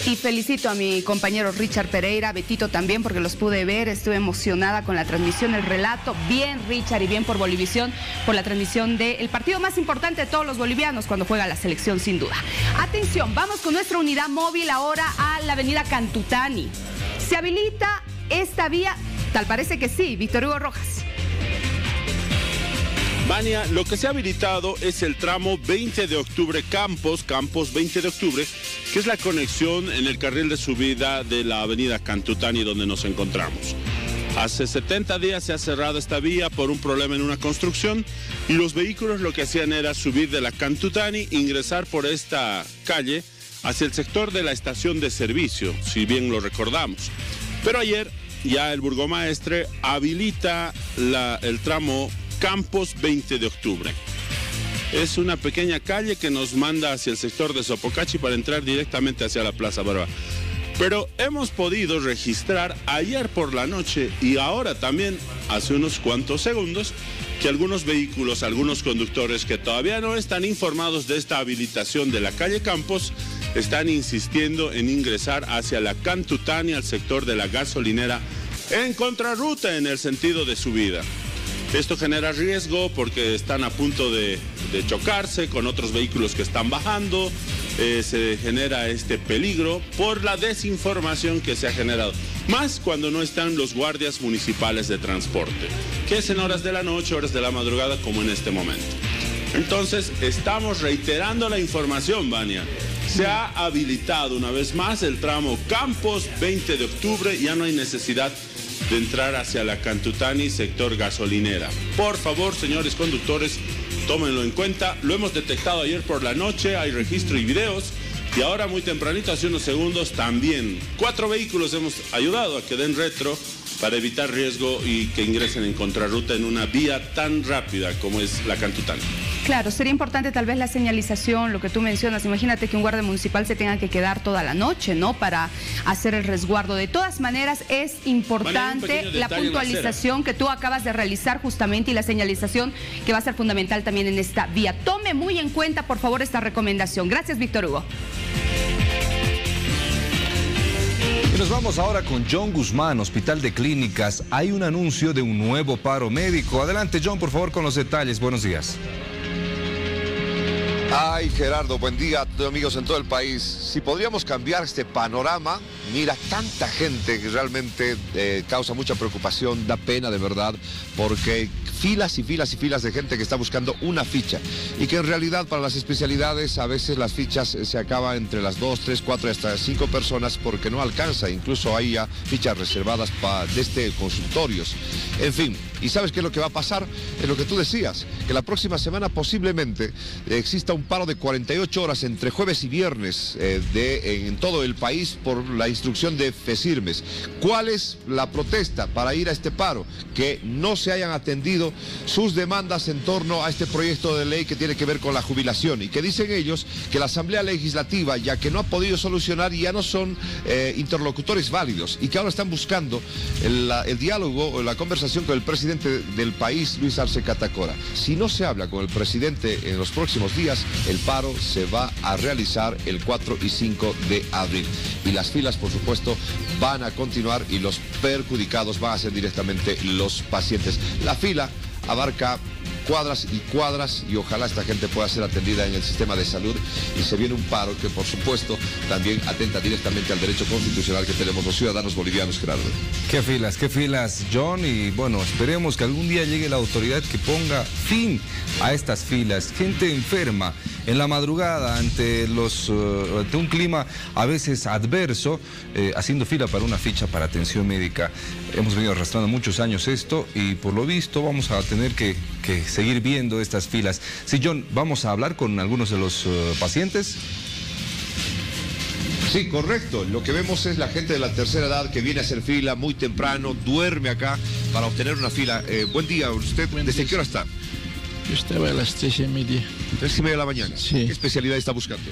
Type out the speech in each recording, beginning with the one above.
Y felicito a mi compañero Richard Pereira, Betito también, porque los pude ver, estuve emocionada con la transmisión, el relato. Bien Richard y bien por Bolivisión, por la transmisión del partido más importante de todos los bolivianos cuando juega la selección, sin duda. Atención, vamos con nuestra unidad móvil ahora a la avenida Cantutani. ¿Se habilita esta vía? Tal parece que sí, Víctor Hugo Rojas. Vania, lo que se ha habilitado es el tramo 20 de octubre Campos 20 de octubre, que es la conexión en el carril de subida de la avenida Cantutani donde nos encontramos. Hace 70 días se ha cerrado esta vía por un problema en una construcción y los vehículos lo que hacían era subir de la Cantutani, ingresar por esta calle hacia el sector de la estación de servicio, si bien lo recordamos. Pero ayer ya el burgomaestre habilita el tramo Campos 20 de octubre. Es una pequeña calle que nos manda hacia el sector de Sopocachi para entrar directamente hacia la Plaza Barba. Pero hemos podido registrar ayer por la noche y ahora también hace unos cuantos segundos que algunos vehículos, algunos conductores que todavía no están informados de esta habilitación de la calle Campos, están insistiendo en ingresar hacia la Cantutani, al sector de la gasolinera, en contrarruta en el sentido de subida. Esto genera riesgo porque están a punto de chocarse con otros vehículos que están bajando. Se genera este peligro por la desinformación que se ha generado. Más cuando no están los guardias municipales de transporte, que es en horas de la noche, horas de la madrugada, como en este momento. Entonces, estamos reiterando la información, Vania. Se ha habilitado una vez más el tramo Campos 20 de octubre. Ya no hay necesidad de entrar hacia la Cantutani, sector gasolinera. Por favor, señores conductores, tómenlo en cuenta. Lo hemos detectado ayer por la noche, hay registro y videos. Y ahora muy tempranito, hace unos segundos, también 4 vehículos hemos ayudado a que den retro para evitar riesgo y que ingresen en contrarruta en una vía tan rápida como es la Cantutani. Claro, sería importante tal vez la señalización, lo que tú mencionas. Imagínate que un guardia municipal se tenga que quedar toda la noche, ¿no? Para hacer el resguardo. De todas maneras, es importante la puntualización que tú acabas de realizar justamente y la señalización que va a ser fundamental también en esta vía. Tome muy en cuenta, por favor, esta recomendación. Gracias, Víctor Hugo. Y nos vamos ahora con John Guzmán, Hospital de Clínicas. Hay un anuncio de un nuevo paro médico. Adelante, John, por favor, con los detalles. Buenos días. Ay, Gerardo, buen día a todos amigos en todo el país. Si podríamos cambiar este panorama, mira, tanta gente que realmente causa mucha preocupación, da pena de verdad, porque filas y filas y filas de gente que está buscando una ficha y que en realidad para las especialidades a veces las fichas se acaban entre las 2, 3, 4 hasta 5 personas porque no alcanza, incluso hay ya fichas reservadas desde consultorios. En fin, ¿y sabes qué es lo que va a pasar? Es lo que tú decías, que la próxima semana posiblemente exista un paro de 48 horas entre jueves y viernes en todo el país por la instrucción de FESIRMES. ¿Cuál es la protesta para ir a este paro? Que no se hayan atendido sus demandas en torno a este proyecto de ley que tiene que ver con la jubilación y que dicen ellos que la Asamblea Legislativa, ya que no ha podido solucionar, ya no son interlocutores válidos y que ahora están buscando el diálogo o la conversación con el presidente del país, Luis Arce Catacora. Si no se habla con el presidente en los próximos días, el paro se va a realizar el 4 y 5 de abril. Y las filas, por supuesto, van a continuar y los perjudicados van a ser directamente los pacientes. La fila abarca cuadras y cuadras y ojalá esta gente pueda ser atendida en el sistema de salud y se viene un paro que por supuesto también atenta directamente al derecho constitucional que tenemos los ciudadanos bolivianos, Gerardo. Qué filas, John, y bueno, esperemos que algún día llegue la autoridad que ponga fin a estas filas. Gente enferma en la madrugada ante un clima a veces adverso, haciendo fila para una ficha para atención médica. Hemos venido arrastrando muchos años esto y por lo visto vamos a tener que seguir viendo estas filas. Sí, John, vamos a hablar con algunos de los pacientes. Sí, correcto. Lo que vemos es la gente de la tercera edad que viene a hacer fila muy temprano, duerme acá para obtener una fila. Buen día, ¿usted desde qué hora está? Yo estaba a las 3:30. 3:30 de la mañana. Sí. ¿Qué especialidad está buscando?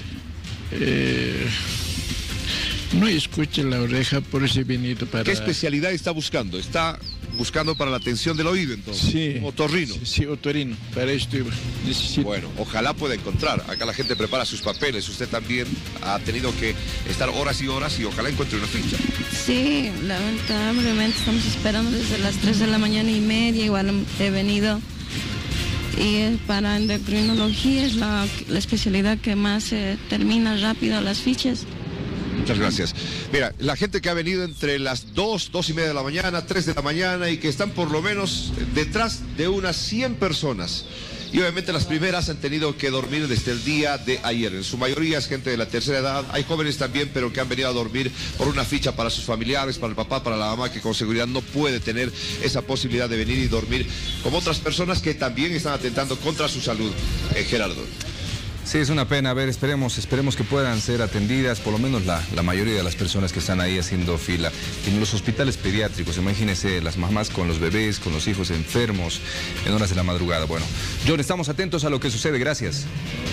No escuché la oreja, por eso he venido para... ¿Qué especialidad está buscando? ¿Está buscando para la atención del oído, entonces. Sí. Otorrino. Sí, otorrino. Para esto necesito. Bueno, ojalá pueda encontrar. Acá la gente prepara sus papeles. Usted también ha tenido que estar horas y horas y ojalá encuentre una ficha. Sí, lamentablemente estamos esperando desde las 3 de la mañana y media. Igual he venido. Y para endocrinología es la especialidad que más termina rápido las fichas. Muchas gracias. Mira, la gente que ha venido entre las 2:30 de la mañana, 3 de la mañana y que están por lo menos detrás de unas 100 personas. Y obviamente las primeras han tenido que dormir desde el día de ayer. En su mayoría es gente de la tercera edad. Hay jóvenes también, pero que han venido a dormir por una ficha para sus familiares, para el papá, para la mamá, que con seguridad no puede tener esa posibilidad de venir y dormir como otras personas que también están atentando contra su salud. Gerardo. Sí, es una pena. A ver, esperemos que puedan ser atendidas, por lo menos la mayoría de las personas que están ahí haciendo fila. En los hospitales pediátricos, imagínense las mamás con los bebés, con los hijos enfermos en horas de la madrugada. Bueno, John, estamos atentos a lo que sucede. Gracias.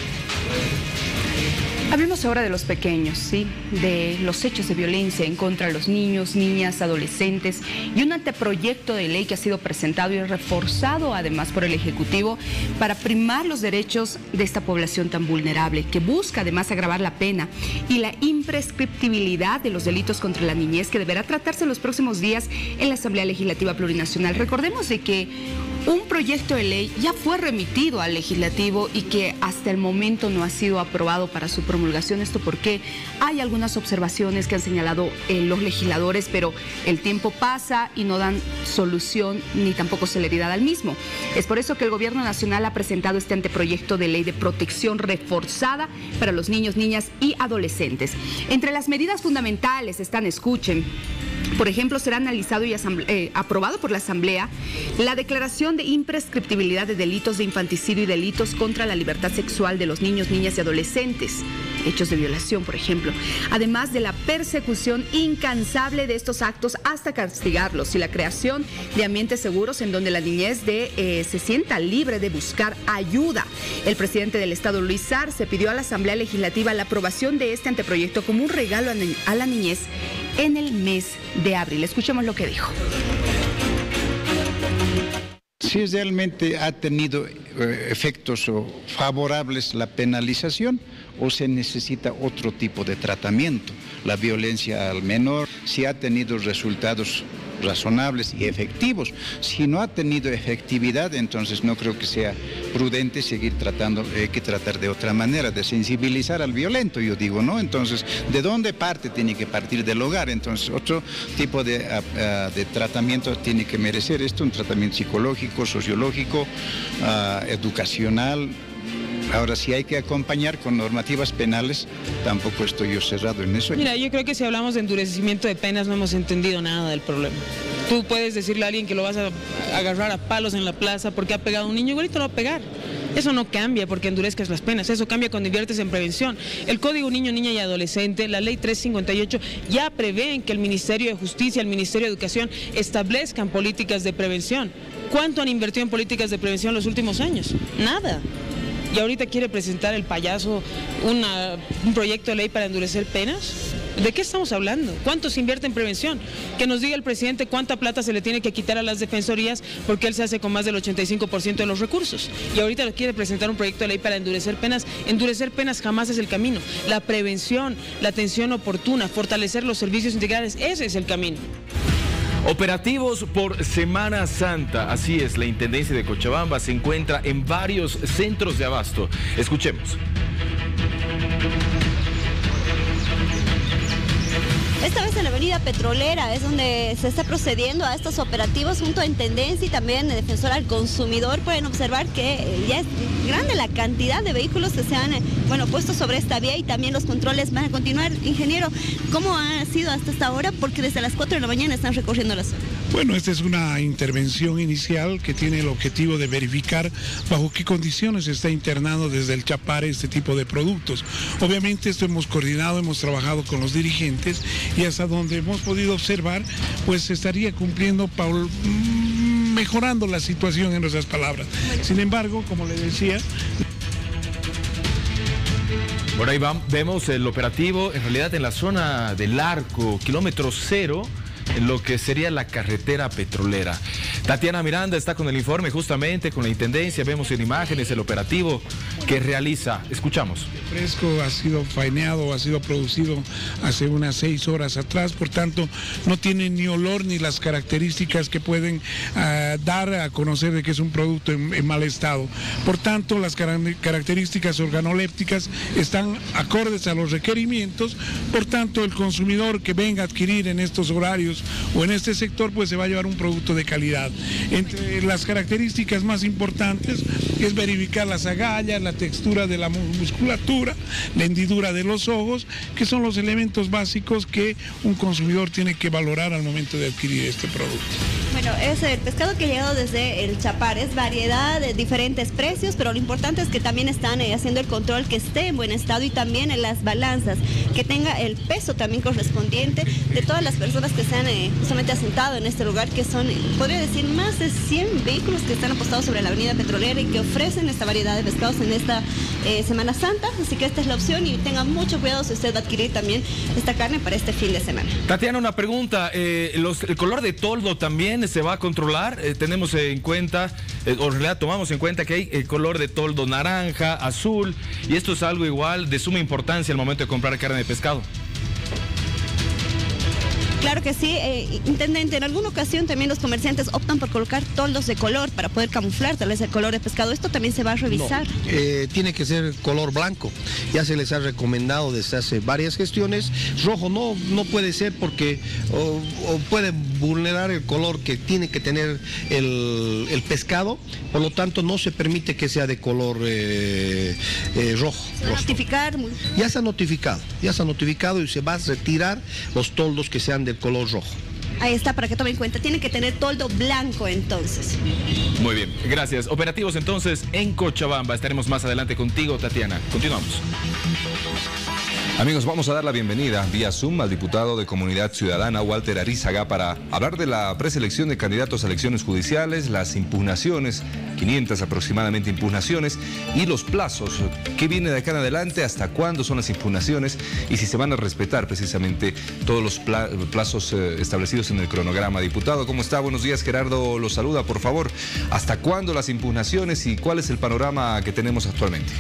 Hablemos ahora de los pequeños, ¿sí? De los hechos de violencia en contra de los niños, niñas, adolescentes y un anteproyecto de ley que ha sido presentado y reforzado además por el Ejecutivo para primar los derechos de esta población tan vulnerable, que busca además agravar la pena y la imprescriptibilidad de los delitos contra la niñez, que deberá tratarse en los próximos días en la Asamblea Legislativa Plurinacional. Recordemos de que un proyecto de ley ya fue remitido al Legislativo y que hasta el momento no ha sido aprobado para su promulgación. Esto porque hay algunas observaciones que han señalado los legisladores, pero el tiempo pasa y no dan solución ni tampoco celeridad al mismo. Es por eso que el Gobierno Nacional ha presentado este anteproyecto de ley de protección reforzada para los niños, niñas y adolescentes. Entre las medidas fundamentales están, escuchen, por ejemplo, será analizado y aprobado por la Asamblea la declaración de imprescriptibilidad de delitos de infanticidio y delitos contra la libertad sexual de los niños, niñas y adolescentes, hechos de violación, por ejemplo, además de la persecución incansable de estos actos hasta castigarlos y la creación de ambientes seguros en donde la niñez se sienta libre de buscar ayuda. El presidente del Estado, Luis Arce, pidió a la Asamblea Legislativa la aprobación de este anteproyecto como un regalo a la niñez en el mes de abril. Escuchemos lo que dijo. Si realmente ha tenido efectos favorables la penalización o se necesita otro tipo de tratamiento, la violencia al menor, si ha tenido resultados razonables y efectivos. Si no ha tenido efectividad, entonces no creo que sea prudente seguir tratando. Hay que tratar de otra manera, de sensibilizar al violento, yo digo, ¿no? Entonces, ¿de dónde parte? Tiene que partir del hogar. Entonces, otro tipo de tratamiento tiene que merecer esto, un tratamiento psicológico, sociológico, educacional. Ahora, si hay que acompañar con normativas penales, tampoco estoy yo cerrado en eso. Mira, yo creo que si hablamos de endurecimiento de penas no hemos entendido nada del problema. Tú puedes decirle a alguien que lo vas a agarrar a palos en la plaza porque ha pegado a un niño, igualito lo va a pegar. Eso no cambia porque endurezcas las penas, eso cambia cuando inviertes en prevención. El Código Niño, Niña y Adolescente, la Ley 358, ya prevén que el Ministerio de Justicia, el Ministerio de Educación establezcan políticas de prevención. ¿Cuánto han invertido en políticas de prevención los últimos años? Nada. Y ahorita quiere presentar el payaso un proyecto de ley para endurecer penas. ¿De qué estamos hablando? ¿Cuánto se invierte en prevención? Que nos diga el presidente cuánta plata se le tiene que quitar a las defensorías porque él se hace con más del 85% de los recursos. Y ahorita quiere presentar un proyecto de ley para endurecer penas. Endurecer penas jamás es el camino. La prevención, la atención oportuna, fortalecer los servicios integrales, ese es el camino. Operativos por Semana Santa. Así es, la Intendencia de Cochabamba se encuentra en varios centros de abasto. Escuchemos. Esta vez en la avenida Petrolera es donde se está procediendo a estos operativos junto a Intendencia y también Defensor al Consumidor. Pueden observar que ya es grande la cantidad de vehículos que se han puestos sobre esta vía y también los controles van a continuar. Ingeniero, ¿cómo ha sido hasta esta hora? Porque desde las 4 de la mañana están recorriendo la zona. Bueno, esta es una intervención inicial que tiene el objetivo de verificar bajo qué condiciones se está internando desde el Chapare este tipo de productos. Obviamente esto hemos coordinado, hemos trabajado con los dirigentes y hasta donde hemos podido observar, pues se estaría cumpliendo, mejorando la situación en nuestras palabras. Sin embargo, como le decía... Por ahí vemos el operativo, en realidad en la zona del Arco, kilómetro 0, lo que sería la carretera petrolera. Tatiana Miranda está con el informe, justamente con la intendencia. Vemos en imágenes el operativo que realiza. Escuchamos. El fresco ha sido faeneado, ha sido producido hace unas 6 horas atrás, por tanto no tiene ni olor ni las características que pueden dar a conocer de que es un producto en mal estado. Por tanto, las características organolépticas están acordes a los requerimientos. Por tanto, el consumidor que venga a adquirir en estos horarios o en este sector, pues se va a llevar un producto de calidad. Entre las características más importantes es verificar las agallas, la textura de la musculatura, la hendidura de los ojos, que son los elementos básicos que un consumidor tiene que valorar al momento de adquirir este producto. Bueno, es el pescado que ha llegado desde el Chapar, es variedad de diferentes precios, pero lo importante es que también están haciendo el control que esté en buen estado y también en las balanzas, que tenga el peso también correspondiente de todas las personas que se han justamente asentado en este lugar, que son, podría decir, más de 100 vehículos que están apostados sobre la avenida petrolera y que ofrecen esta variedad de pescados en esta Semana Santa, así que esta es la opción y tenga mucho cuidado si usted va a adquirir también esta carne para este fin de semana. Tatiana, una pregunta, el color de toldo también se va a controlar. Tenemos en cuenta, o en realidad tomamos en cuenta que hay el color de toldo naranja, azul, y esto es algo igual de suma importancia al momento de comprar carne de pescado. Claro que sí, intendente, en alguna ocasión también los comerciantes optan por colocar toldos de color para poder camuflar tal vez el color de pescado. ¿Esto también se va a revisar? No, tiene que ser color blanco. Ya se les ha recomendado desde hace varias gestiones. Rojo no puede ser porque o puede vulnerar el color que tiene que tener el pescado. Por lo tanto, no se permite que sea de color rojo. ¿Se va a notificar? Ya se ha notificado y se va a retirar los toldos que sean del color rojo. Ahí está, para que tomen en cuenta. Tiene que tener toldo blanco entonces. Muy bien, gracias. Operativos entonces en Cochabamba. Estaremos más adelante contigo, Tatiana. Continuamos. Amigos, vamos a dar la bienvenida vía Zoom al diputado de Comunidad Ciudadana, Walter Arizaga, para hablar de la preselección de candidatos a elecciones judiciales, las impugnaciones, 500 aproximadamente impugnaciones, y los plazos. ¿Qué viene de acá en adelante? ¿Hasta cuándo son las impugnaciones? Y si se van a respetar precisamente todos los plazos establecidos en el cronograma. Diputado, ¿cómo está? Buenos días, Gerardo lo saluda, por favor. ¿Hasta cuándo las impugnaciones y cuál es el panorama que tenemos actualmente?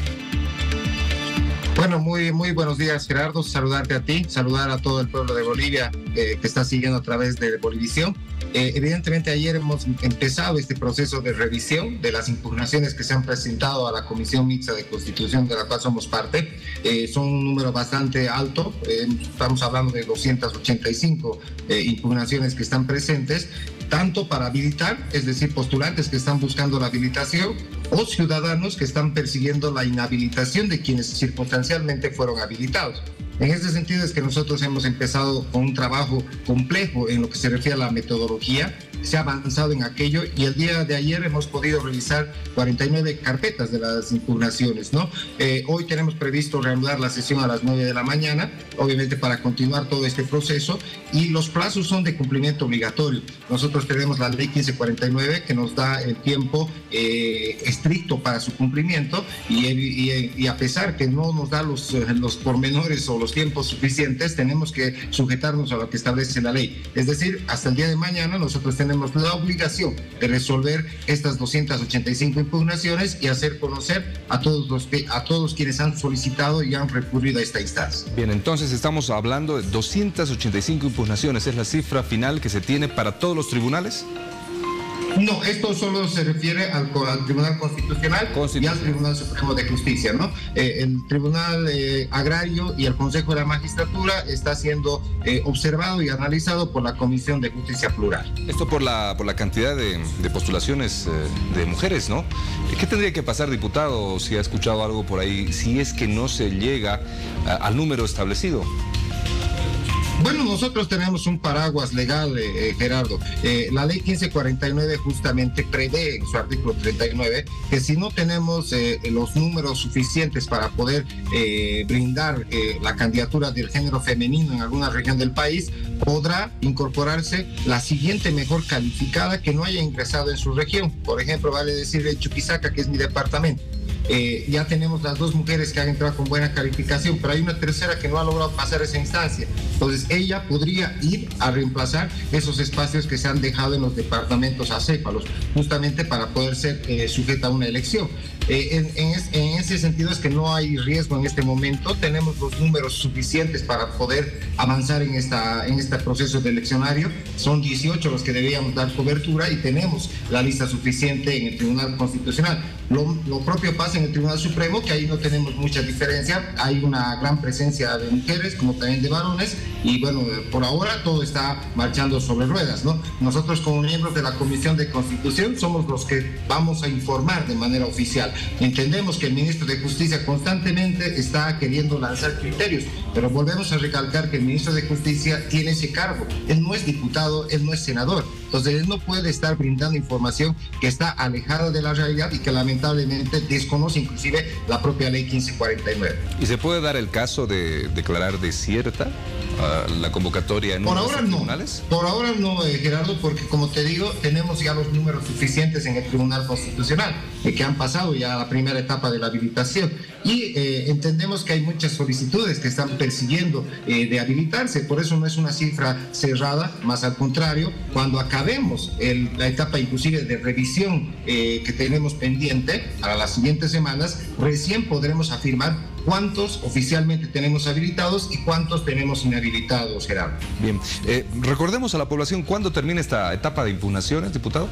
Bueno, muy buenos días, Gerardo. Saludarte a ti, saludar a todo el pueblo de Bolivia que está siguiendo a través de Bolivisión. Evidentemente ayer hemos empezado este proceso de revisión de las impugnaciones que se han presentado a la Comisión Mixta de Constitución, de la cual somos parte. Son un número bastante alto, estamos hablando de 285 impugnaciones que están presentes, tanto para habilitar, es decir, postulantes que están buscando la habilitación, o ciudadanos que están persiguiendo la inhabilitación de quienes circunstancialmente fueron habilitados. En ese sentido es que nosotros hemos empezado con un trabajo complejo en lo que se refiere a la metodología. Se ha avanzado en aquello y el día de ayer hemos podido revisar 49 carpetas de las impugnaciones, ¿no? Hoy tenemos previsto reanudar la sesión a las 9 de la mañana, obviamente para continuar todo este proceso, y los plazos son de cumplimiento obligatorio. Nosotros tenemos la ley 1549 que nos da el tiempo estricto para su cumplimiento y a pesar que no nos da los pormenores o los tiempos suficientes, tenemos que sujetarnos a lo que establece la ley. Es decir, hasta el día de mañana nosotros tenemos la obligación de resolver estas 285 impugnaciones y hacer conocer a todos quienes han solicitado y han recurrido a esta instancia. Bien, entonces estamos hablando de 285 impugnaciones. ¿Es la cifra final que se tiene para todos los tribunales? No, esto solo se refiere al Tribunal Constitucional y al Tribunal Supremo de Justicia, ¿no? El Tribunal Agrario y el Consejo de la Magistratura está siendo observado y analizado por la Comisión de Justicia Plural. Esto por la cantidad de postulaciones de mujeres, ¿no? ¿Qué tendría que pasar, diputado, si ha escuchado algo por ahí, si es que no se llega al número establecido? Bueno, nosotros tenemos un paraguas legal, Gerardo. La ley 1549 justamente prevé en su artículo 39 que si no tenemos los números suficientes para poder brindar la candidatura del género femenino en alguna región del país, podrá incorporarse la siguiente mejor calificada que no haya ingresado en su región. Por ejemplo, vale decir Chuquisaca, que es mi departamento. Ya tenemos las 2 mujeres que han entrado con buena calificación, pero hay una tercera que no ha logrado pasar esa instancia. Entonces ella podría ir a reemplazar esos espacios que se han dejado en los departamentos acéfalos, justamente para poder ser sujeta a una elección. En ese sentido es que no hay riesgo en este momento, tenemos los números suficientes para poder avanzar en este proceso de eleccionario. Son 18 los que deberíamos dar cobertura y tenemos la lista suficiente en el Tribunal Constitucional. Lo propio pasa en el Tribunal Supremo, que ahí no tenemos mucha diferencia, hay una gran presencia de mujeres como también de varones, y bueno, por ahora todo está marchando sobre ruedas, ¿no? Nosotros como miembros de la Comisión de Constitución somos los que vamos a informar de manera oficial. Entendemos que el ministro de Justicia constantemente está queriendo lanzar criterios, pero volvemos a recalcar que el ministro de Justicia tiene ese cargo. Él no es diputado, él no es senador. Entonces él no puede estar brindando información que está alejada de la realidad y que lamentablemente desconoce inclusive la propia ley 1549. ¿Y se puede dar el caso de declarar desierta la convocatoria en uno de los tribunales? Por ahora no, Gerardo, porque como te digo, tenemos ya los números suficientes en el Tribunal Constitucional, que han pasado ya la primera etapa de la habilitación. Y entendemos que hay muchas solicitudes que están persiguiendo de habilitarse, por eso no es una cifra cerrada, más al contrario, cuando acabemos la etapa inclusive de revisión que tenemos pendiente para las siguientes semanas, recién podremos afirmar cuántos oficialmente tenemos habilitados y cuántos tenemos inhabilitados, Gerardo. Bien, recordemos a la población cuándo termina esta etapa de impugnaciones, diputado.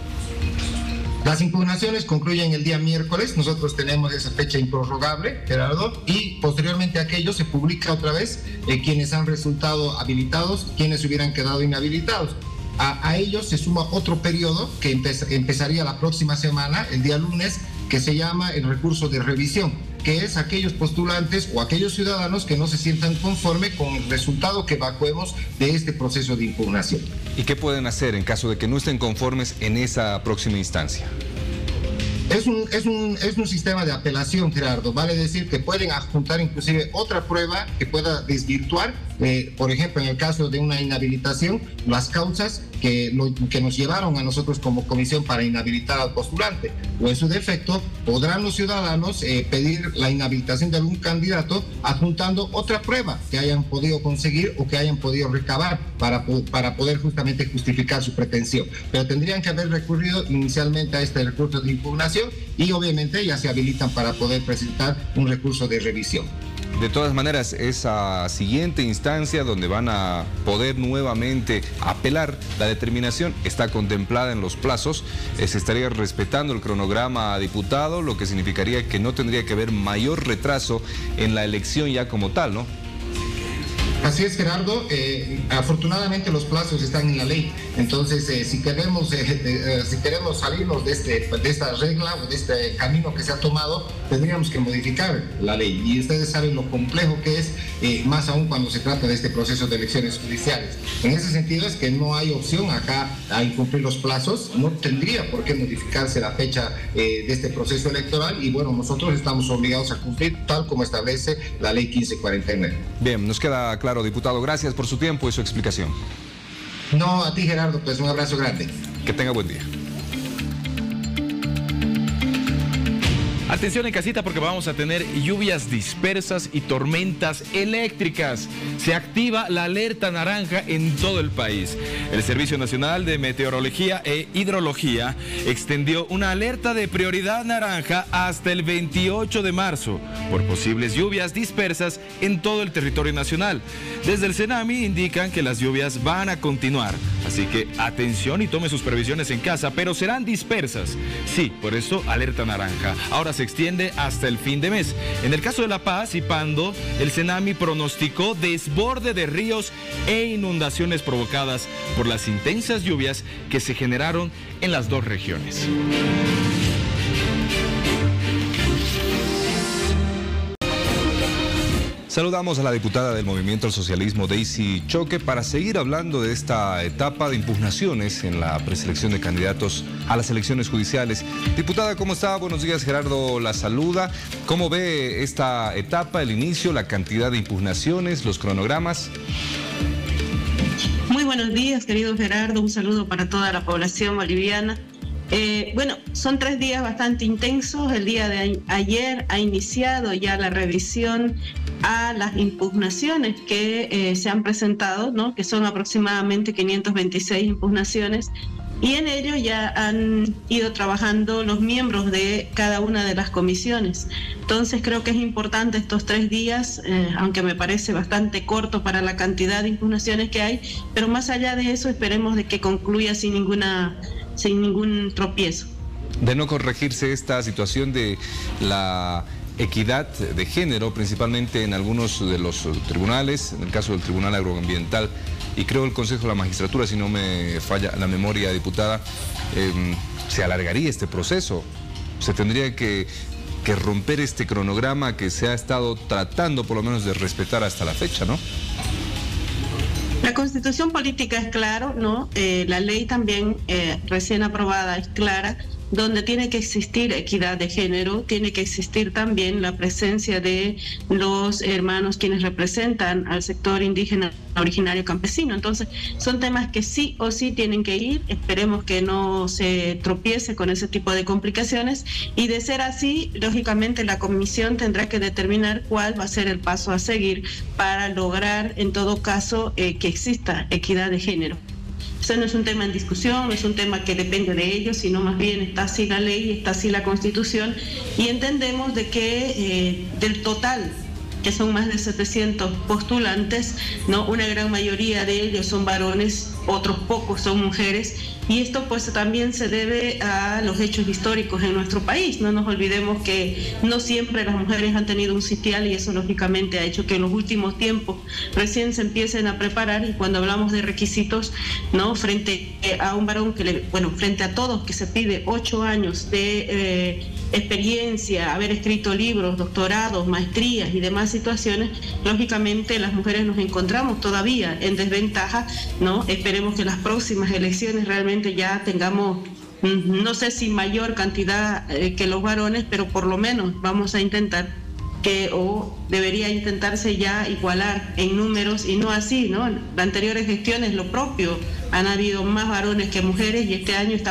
Las impugnaciones concluyen el día miércoles, nosotros tenemos esa fecha improrrogable, Gerardo, y posteriormente a aquello se publica otra vez quienes han resultado habilitados, quienes hubieran quedado inhabilitados. A ellos se suma otro periodo que empezaría la próxima semana, el día lunes, que se llama el recurso de revisión, que es aquellos postulantes o aquellos ciudadanos que no se sientan conforme con el resultado que evacuemos de este proceso de impugnación. ¿Y qué pueden hacer en caso de que no estén conformes en esa próxima instancia? Es un sistema de apelación, Gerardo. Vale decir que pueden adjuntar inclusive otra prueba que pueda desvirtuar, por ejemplo, en el caso de una inhabilitación, las causas que nos llevaron a nosotros como comisión para inhabilitar al postulante. O en su defecto, podrán los ciudadanos pedir la inhabilitación de algún candidato adjuntando otra prueba que hayan podido conseguir o que hayan podido recabar para poder justamente justificar su pretensión. Pero tendrían que haber recurrido inicialmente a este recurso de impugnación y obviamente ya se habilitan para poder presentar un recurso de revisión. De todas maneras, esa siguiente instancia donde van a poder nuevamente apelar, la determinación está contemplada en los plazos, se estaría respetando el cronograma, diputado, lo que significaría que no tendría que haber mayor retraso en la elección ya como tal, ¿no? Así es, Gerardo. Afortunadamente los plazos están en la ley. Entonces, si queremos salirnos de esta regla o de este camino que se ha tomado, tendríamos que modificar la ley. Y ustedes saben lo complejo que es, más aún cuando se trata de este proceso de elecciones judiciales. En ese sentido es que no hay opción acá a incumplir los plazos. No tendría por qué modificarse la fecha de este proceso electoral. Y bueno, nosotros estamos obligados a cumplir tal como establece la ley 1549. Bien, nos queda claro, diputado. Gracias por su tiempo y su explicación. No, a ti, Gerardo, pues un abrazo grande. Que tenga buen día. Atención en casita porque vamos a tener lluvias dispersas y tormentas eléctricas. Se activa la alerta naranja en todo el país. El Servicio Nacional de Meteorología e Hidrología extendió una alerta de prioridad naranja hasta el 28 de marzo por posibles lluvias dispersas en todo el territorio nacional. Desde el CENAMI indican que las lluvias van a continuar, así que atención y tome sus previsiones en casa, pero serán dispersas. Sí, por eso alerta naranja. Ahora se extiende hasta el fin de mes. En el caso de La Paz y Pando, el CENAMI pronosticó desborde de ríos e inundaciones provocadas por las intensas lluvias que se generaron en las dos regiones. Saludamos a la diputada del Movimiento al Socialismo, Daisy Choque, para seguir hablando de esta etapa de impugnaciones en la preselección de candidatos a las elecciones judiciales. Diputada, ¿cómo está? Buenos días, Gerardo la saluda. ¿Cómo ve esta etapa, el inicio, la cantidad de impugnaciones, los cronogramas? Muy buenos días, querido Gerardo. Un saludo para toda la población boliviana. Bueno, son 3 días bastante intensos. El día de ayer ha iniciado ya la revisión a las impugnaciones que se han presentado, ¿no? Que son aproximadamente 526 impugnaciones, y en ello ya han ido trabajando los miembros de cada una de las comisiones. Entonces creo que es importante estos 3 días, aunque me parece bastante corto para la cantidad de impugnaciones que hay, pero más allá de eso esperemos de que concluya sin ningún tropiezo. De no corregirse esta situación de la equidad de género, principalmente en algunos de los tribunales, en el caso del Tribunal Agroambiental, y creo el Consejo de la Magistratura, si no me falla la memoria, diputada, se alargaría este proceso. Se tendría que romper este cronograma que se ha estado tratando por lo menos de respetar hasta la fecha, ¿no? La Constitución política es claro, ¿no? La ley también recién aprobada es clara, donde tiene que existir equidad de género, tiene que existir también la presencia de los hermanos quienes representan al sector indígena originario campesino. Entonces, son temas que sí o sí tienen que ir. Esperemos que no se tropiece con ese tipo de complicaciones, y de ser así, lógicamente la comisión tendrá que determinar cuál va a ser el paso a seguir para lograr, en todo caso, que exista equidad de género. Eso no es un tema en discusión, no es un tema que depende de ellos, sino más bien está así la ley, está así la Constitución, y entendemos de que del total, que son más de 700 postulantes, ¿no? Una gran mayoría de ellos son varones, otros pocos son mujeres, y esto pues también se debe a los hechos históricos en nuestro país. No nos olvidemos que no siempre las mujeres han tenido un sitial, y eso lógicamente ha hecho que en los últimos tiempos recién se empiecen a preparar, y cuando hablamos de requisitos, ¿no? Frente a un varón frente a todos que se pide 8 años de experiencia, haber escrito libros, doctorados, maestrías y demás situaciones, lógicamente las mujeres nos encontramos todavía en desventaja, ¿no? Esperemos que las próximas elecciones realmente ya tengamos, no sé si mayor cantidad que los varones, pero por lo menos vamos a intentar debería intentarse ya igualar en números, y no así, ¿no? Las anteriores gestiones lo propio, han habido más varones que mujeres, y este año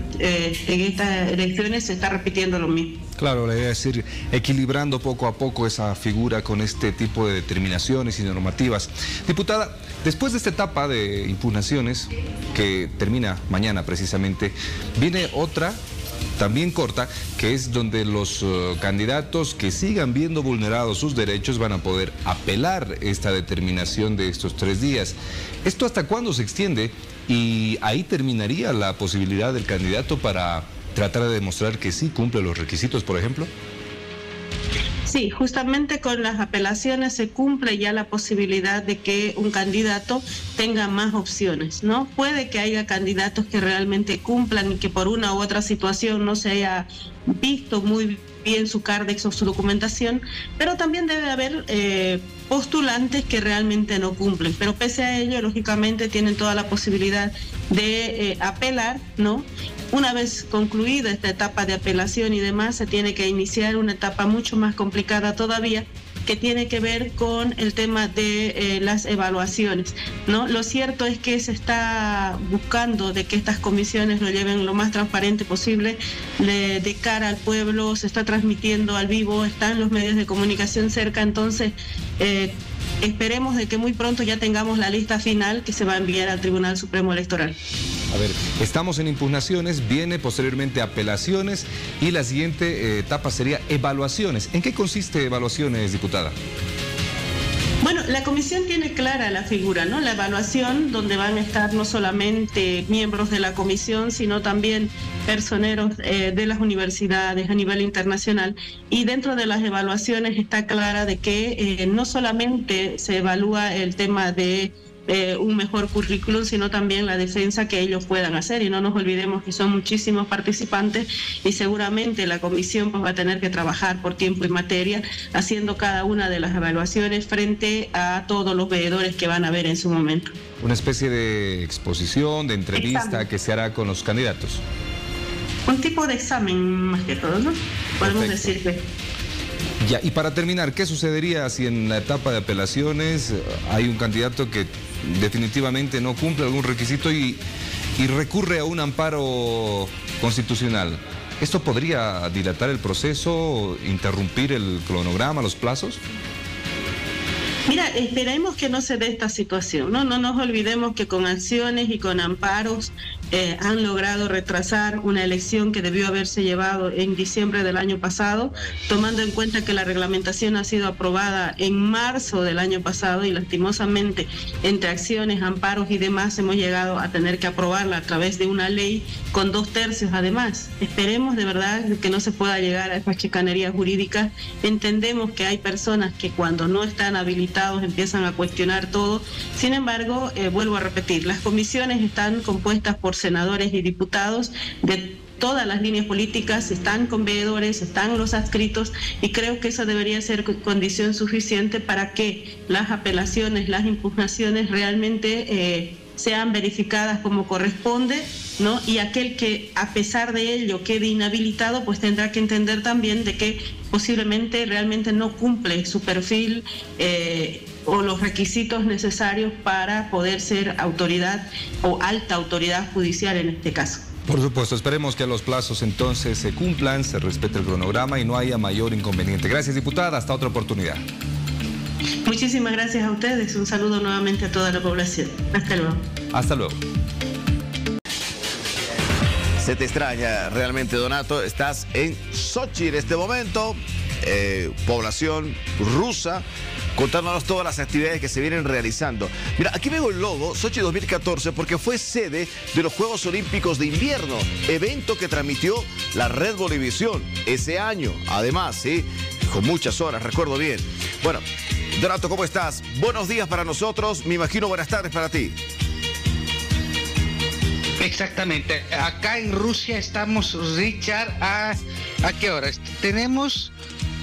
en estas elecciones se está repitiendo lo mismo. Claro, la idea es ir equilibrando poco a poco esa figura con este tipo de determinaciones y normativas. Diputada, después de esta etapa de impugnaciones, que termina mañana precisamente, viene otra también corta, que es donde los candidatos que sigan viendo vulnerados sus derechos van a poder apelar esta determinación de estos 3 días. ¿Esto hasta cuándo se extiende? Y ahí terminaría la posibilidad del candidato para tratar de demostrar que sí cumple los requisitos, por ejemplo. Sí, justamente con las apelaciones se cumple ya la posibilidad de que un candidato tenga más opciones, ¿no? Puede que haya candidatos que realmente cumplan y que por una u otra situación no se haya visto muy bien su CARDEX o su documentación, pero también debe haber postulantes que realmente no cumplen, pero pese a ello, lógicamente tienen toda la posibilidad de apelar, ¿no? Una vez concluida esta etapa de apelación y demás, se tiene que iniciar una etapa mucho más complicada todavía, que tiene que ver con el tema de las evaluaciones, ¿no? Lo cierto es que se está buscando de que estas comisiones lo lleven lo más transparente posible de cara al pueblo, se está transmitiendo al vivo, están los medios de comunicación cerca, entonces esperemos de que muy pronto ya tengamos la lista final que se va a enviar al Tribunal Supremo Electoral. A ver, estamos en impugnaciones, viene posteriormente apelaciones, y la siguiente etapa sería evaluaciones. ¿En qué consiste evaluaciones, diputada? Bueno, la comisión tiene clara la figura, ¿no? La evaluación, donde van a estar no solamente miembros de la comisión, sino también personeros de las universidades a nivel internacional. Y dentro de las evaluaciones está clara de que no solamente se evalúa el tema de un mejor currículum, sino también la defensa que ellos puedan hacer, y no nos olvidemos que son muchísimos participantes, y seguramente la comisión pues va a tener que trabajar por tiempo y materia haciendo cada una de las evaluaciones frente a todos los veedores que van a ver en su momento. Una especie de exposición, de entrevista que se hará con los candidatos. Un tipo de examen más que todo, ¿no? Podemos decir que... Ya, y para terminar, ¿qué sucedería si en la etapa de apelaciones hay un candidato que definitivamente no cumple algún requisito y y recurre a un amparo constitucional. ¿Esto podría dilatar el proceso, interrumpir el cronograma, los plazos? Mira, esperemos que no se dé esta situación, ¿no? No nos olvidemos que con acciones y con amparos han logrado retrasar una elección que debió haberse llevado en diciembre del año pasado, tomando en cuenta que la reglamentación ha sido aprobada en marzo del año pasado y lastimosamente entre acciones, amparos y demás hemos llegado a tener que aprobarla a través de una ley con 2/3 además. Esperemos de verdad que no se pueda llegar a esta chicanería jurídica. Entendemos que hay personas que cuando no están habilitados empiezan a cuestionar todo. Sin embargo, vuelvo a repetir, las comisiones están compuestas por senadores y diputados de todas las líneas políticas, están con veedores, están los adscritos y creo que eso debería ser condición suficiente para que las apelaciones, las impugnaciones realmente sean verificadas como corresponde, ¿no? Y aquel que a pesar de ello quede inhabilitado, pues tendrá que entender también de que posiblemente realmente no cumple su perfil o los requisitos necesarios para poder ser autoridad o alta autoridad judicial en este caso. Por supuesto, esperemos que los plazos entonces se cumplan, se respete el cronograma y no haya mayor inconveniente. Gracias, diputada, hasta otra oportunidad. Muchísimas gracias a ustedes, un saludo nuevamente a toda la población. Hasta luego. Hasta luego. Se te extraña realmente, Donato. Estás en Sochi en este momento, población rusa, contándonos todas las actividades que se vienen realizando. Mira, aquí veo el logo, Sochi 2014, porque fue sede de los Juegos Olímpicos de Invierno, evento que transmitió la Red Bolivisión ese año, además, ¿sí? Con muchas horas, recuerdo bien. Bueno, Donato, ¿cómo estás? Buenos días para nosotros, me imagino buenas tardes para ti. Exactamente. Acá en Rusia estamos, Richard, ¿a qué horas? Tenemos...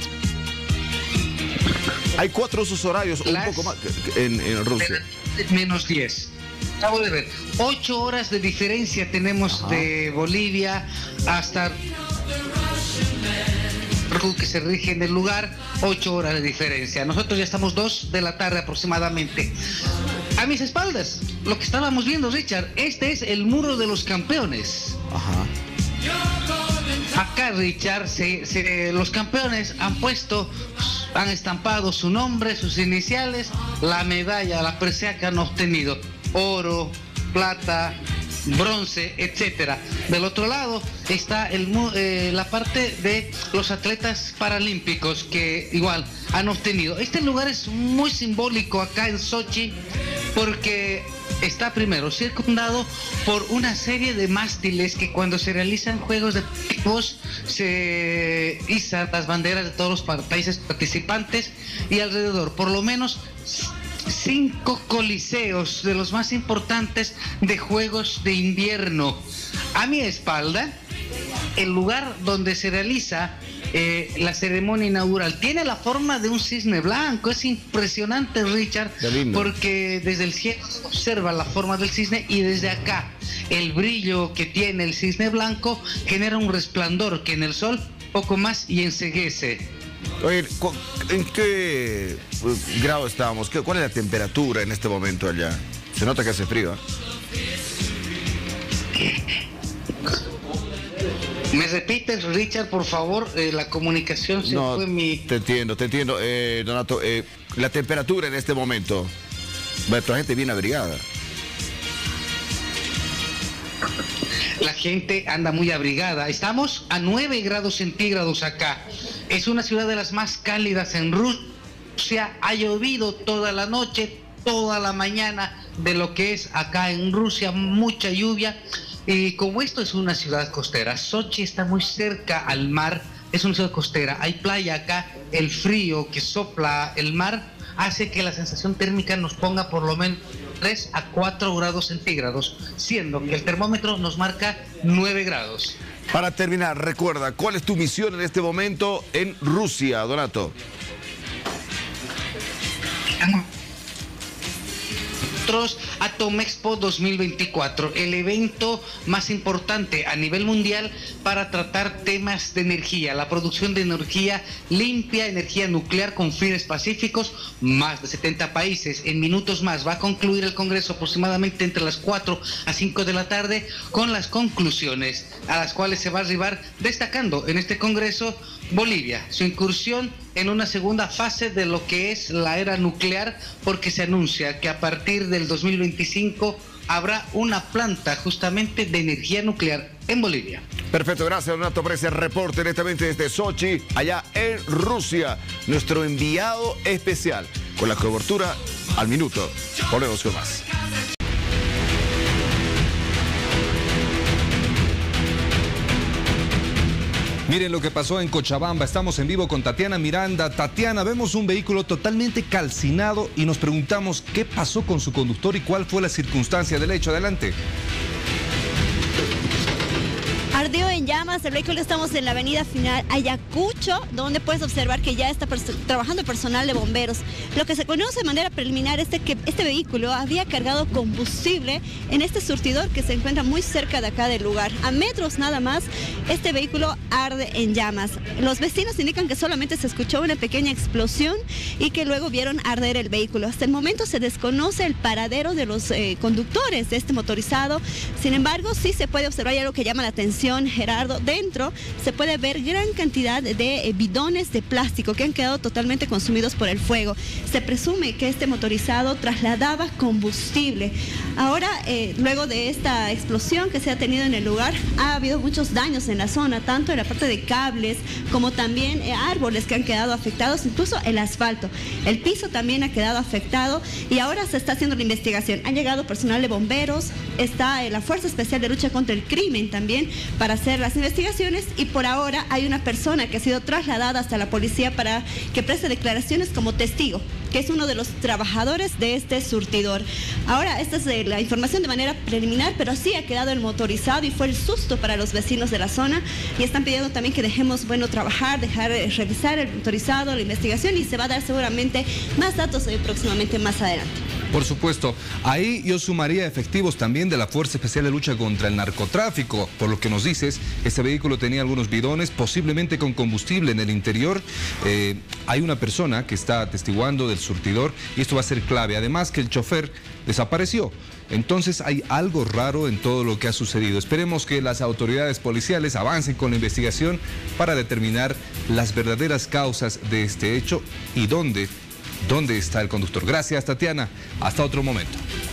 Hay 4 usos horarios, un poco más en Rusia. Menos 10. Acabo de ver. 8 horas de diferencia tenemos de Bolivia hasta que se rige en el lugar, 8 horas de diferencia. Nosotros ya estamos 2 de la tarde aproximadamente. A mis espaldas, lo que estábamos viendo, Richard, este es el muro de los campeones. Acá, Richard, los campeones han estampado su nombre, sus iniciales, la medalla, la presea que han obtenido, oro, plata, bronce, etcétera. Del otro lado está la parte de los atletas paralímpicos que igual han obtenido. Este lugar es muy simbólico acá en Sochi porque está primero circundado por una serie de mástiles que cuando se realizan juegos deportivos se izan las banderas de todos los países participantes y alrededor por lo menos 5 coliseos de los más importantes de Juegos de Invierno. A mi espalda, el lugar donde se realiza la ceremonia inaugural tiene la forma de un cisne blanco. Es impresionante, Richard, porque desde el cielo se observa la forma del cisne y desde acá el brillo que tiene el cisne blanco genera un resplandor que en el sol poco más y enceguece. Oye, ¿en qué grado estamos? ¿Cuál es la temperatura en este momento allá? Se nota que hace frío, ¿Me repites, Richard, por favor? La comunicación se fue mi... Te entiendo, Donato. La temperatura en este momento. La gente bien abrigada. La gente anda muy abrigada. Estamos a 9 grados centígrados acá. Es una ciudad de las más cálidas en Rusia. Ha llovido toda la noche, toda la mañana de lo que es acá en Rusia. Mucha lluvia. Y como esto es una ciudad costera, Sochi está muy cerca al mar, es una ciudad costera, hay playa acá, el frío que sopla el mar hace que la sensación térmica nos ponga por lo menos 3 a 4 grados centígrados, siendo que el termómetro nos marca 9 grados. Para terminar, recuerda, ¿cuál es tu misión en este momento en Rusia, Donato? nosotros Atomexpo 2024, el evento más importante a nivel mundial para tratar temas de energía, la producción de energía limpia, energía nuclear con fines pacíficos, más de 70 países. En minutos más va a concluir el Congreso aproximadamente entre las 4 a 5 de la tarde con las conclusiones a las cuales se va a arribar destacando en este Congreso Bolivia, su incursión en una segunda fase de lo que es la era nuclear, porque se anuncia que a partir del 2025 habrá una planta justamente de energía nuclear en Bolivia. Perfecto, gracias Donato por ese reporte directamente desde Sochi, allá en Rusia. Nuestro enviado especial con la cobertura al minuto. Volvemos con más. Miren lo que pasó en Cochabamba. Estamos en vivo con Tatiana Miranda. Tatiana, vemos un vehículo totalmente calcinado y nos preguntamos qué pasó con su conductor y cuál fue la circunstancia del hecho. Adelante. Ardió en llamas el vehículo. Estamos en la avenida Final Ayacucho, donde puedes observar que ya está trabajando el personal de bomberos. Lo que se conoce de manera preliminar es que este vehículo había cargado combustible en este surtidor que se encuentra muy cerca de acá del lugar. A metros nada más, este vehículo arde en llamas. Los vecinos indican que solamente se escuchó una pequeña explosión y que luego vieron arder el vehículo. Hasta el momento se desconoce el paradero de los conductores de este motorizado. Sin embargo, sí se puede observar algo que llama la atención, Gerardo. Dentro se puede ver gran cantidad de bidones de plástico que han quedado totalmente consumidos por el fuego. Se presume que este motorizado trasladaba combustible. Ahora, luego de esta explosión que se ha tenido en el lugar, ha habido muchos daños en la zona, tanto en la parte de cables como también árboles que han quedado afectados, incluso el asfalto. El piso también ha quedado afectado y ahora se está haciendo la investigación. Ha llegado personal de bomberos, está la Fuerza Especial de Lucha contra el Crimen también para hacer las investigaciones, y por ahora hay una persona que ha sido trasladada hasta la policía para que preste declaraciones como testigo, que es uno de los trabajadores de este surtidor. Ahora, esta es la información de manera preliminar, pero sí ha quedado el motorizado y fue el susto para los vecinos de la zona, y están pidiendo también que dejemos, trabajar, dejar revisar el motorizado, la investigación, y se va a dar seguramente más datos próximamente más adelante. Por supuesto, ahí yo sumaría efectivos también de la Fuerza Especial de Lucha contra el Narcotráfico. Por lo que nos dices, este vehículo tenía algunos bidones, posiblemente con combustible en el interior. Hay una persona que está atestiguando del surtidor y esto va a ser clave. Además que el chofer desapareció. Entonces hay algo raro en todo lo que ha sucedido. Esperemos que las autoridades policiales avancen con la investigación para determinar las verdaderas causas de este hecho y dónde está el conductor. Gracias, Tatiana. Hasta otro momento.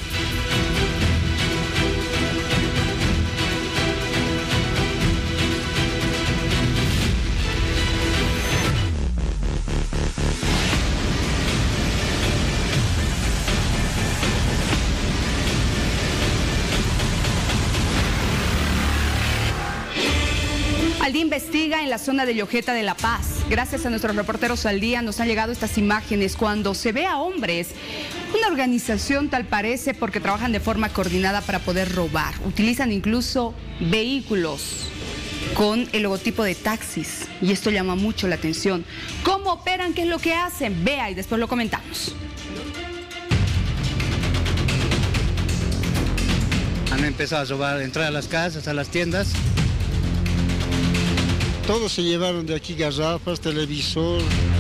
Al día investiga en la zona de Llojeta de La Paz. Gracias a nuestros reporteros al día nos han llegado estas imágenes cuando se ve a hombres, una organización tal parece, porque trabajan de forma coordinada para poder robar. Utilizan incluso vehículos con el logotipo de taxis y esto llama mucho la atención. ¿Cómo operan? ¿Qué es lo que hacen? Vea y después lo comentamos. Han empezado a robar, entrar a las casas, a las tiendas. Todos se llevaron de aquí garrafas, televisor.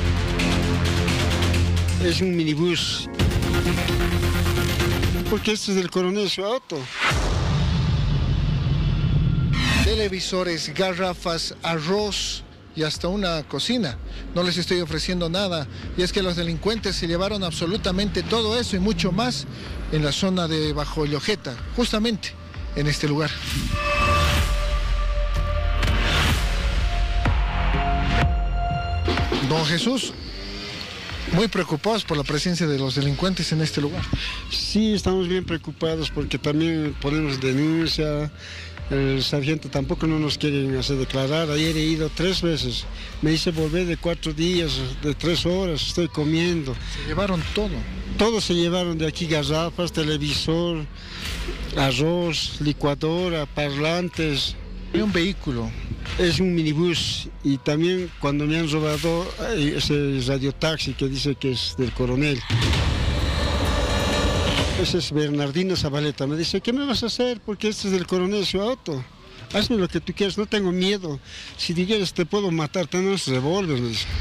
Es un minibús. Porque este es del coronel su auto. Televisores, garrafas, arroz y hasta una cocina. No les estoy ofreciendo nada. Y es que los delincuentes se llevaron absolutamente todo eso y mucho más en la zona de Bajo Llojeta, justamente en este lugar. Don Jesús, muy preocupados por la presencia de los delincuentes en este lugar. Sí, estamos bien preocupados porque también ponemos denuncia. El sargento tampoco no nos quiere hacer declarar. Ayer he ido 3 veces. Me hice volver de 4 días, de 3 horas. Estoy comiendo. Se llevaron todo. Todos se llevaron de aquí garrafas, televisor, arroz, licuadora, parlantes. ¿Y un vehículo? Es un minibús y también cuando me han robado ese radiotaxi que dice que es del coronel. Ese es Bernardino Zabaleta. Me dice, ¿qué me vas a hacer? Porque este es del coronel su auto. Hazme lo que tú quieras, no tengo miedo. Si quieres te puedo matar, tenemos revólver. Me dice.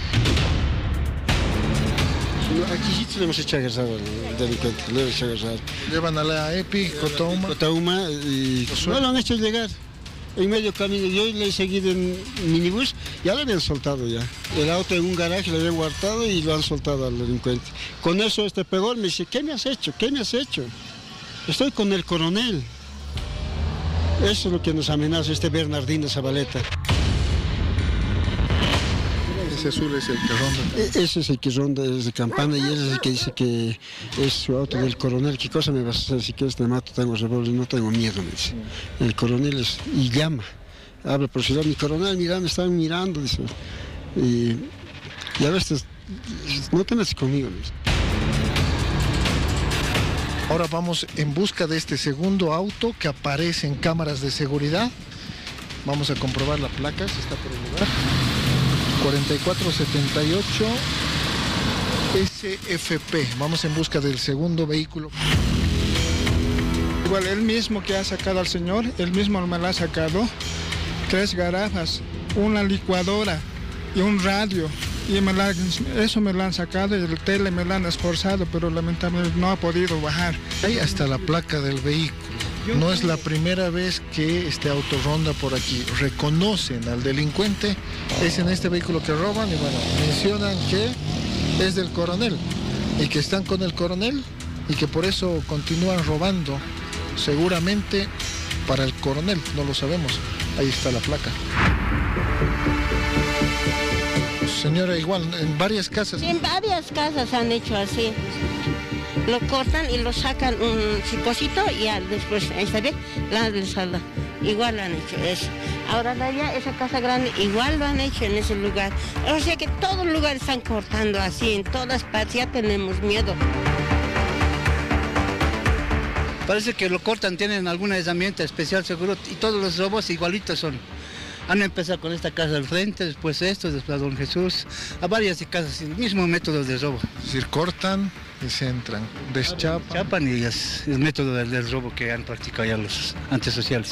No, aquí sí le hemos hecho agarrar al delincuente, le hemos hecho agarrar. Llevan a la EPI, Cotauma, y no lo han hecho llegar. En medio camino, yo le he seguido en minibús, ya lo habían soltado ya. El auto en un garaje lo habían guardado y lo han soltado al delincuente. Con eso este pegón me dice, ¿qué me has hecho? ¿Qué me has hecho? Estoy con el coronel. Eso es lo que nos amenaza este Bernardino Zabaleta. Ese azul es el que ronda. Ese es el que ronda desde Campana y ese es el que dice que es su auto del coronel. ¿Qué cosa me vas a hacer? Si quieres te mato, tengo revólver, no tengo miedo, me dice. El coronel es, y llama, habla por ciudad, mi coronel, mira, me están mirando, dice. Y a veces, no te metes conmigo, me dice. Ahora vamos en busca de este segundo auto que aparece en cámaras de seguridad. Vamos a comprobar la placa, si está por el lugar. 4478 SFP. Vamos en busca del segundo vehículo. Igual el mismo que ha sacado al señor, el mismo me lo ha sacado. 3 garrafas, una licuadora y un radio. Y eso me lo han sacado y el tele me lo han esforzado, pero lamentablemente no ha podido bajar. Ahí hasta la placa del vehículo. No es la primera vez que este auto ronda por aquí. Reconocen al delincuente, es en este vehículo que roban y bueno, mencionan que es del coronel y que están con el coronel y que por eso continúan robando, seguramente para el coronel, no lo sabemos. Ahí está la placa. Señora, igual, en varias casas. En varias casas han hecho así. Lo cortan y lo sacan un chicosito y ya después, ahí se ve, la sala. Igual lo han hecho eso. Ahora de allá, esa casa grande, igual lo han hecho en ese lugar. O sea que todos los lugares están cortando así, en todas partes, ya tenemos miedo. Parece que lo cortan, tienen alguna herramienta especial seguro y todos los robos igualitos son. Han empezado con esta casa al frente, después esto, después a Don Jesús, a varias casas, el mismo método de robo. Es decir, cortan y se entran, deschapan y es el método del robo que han practicado ya los antisociales.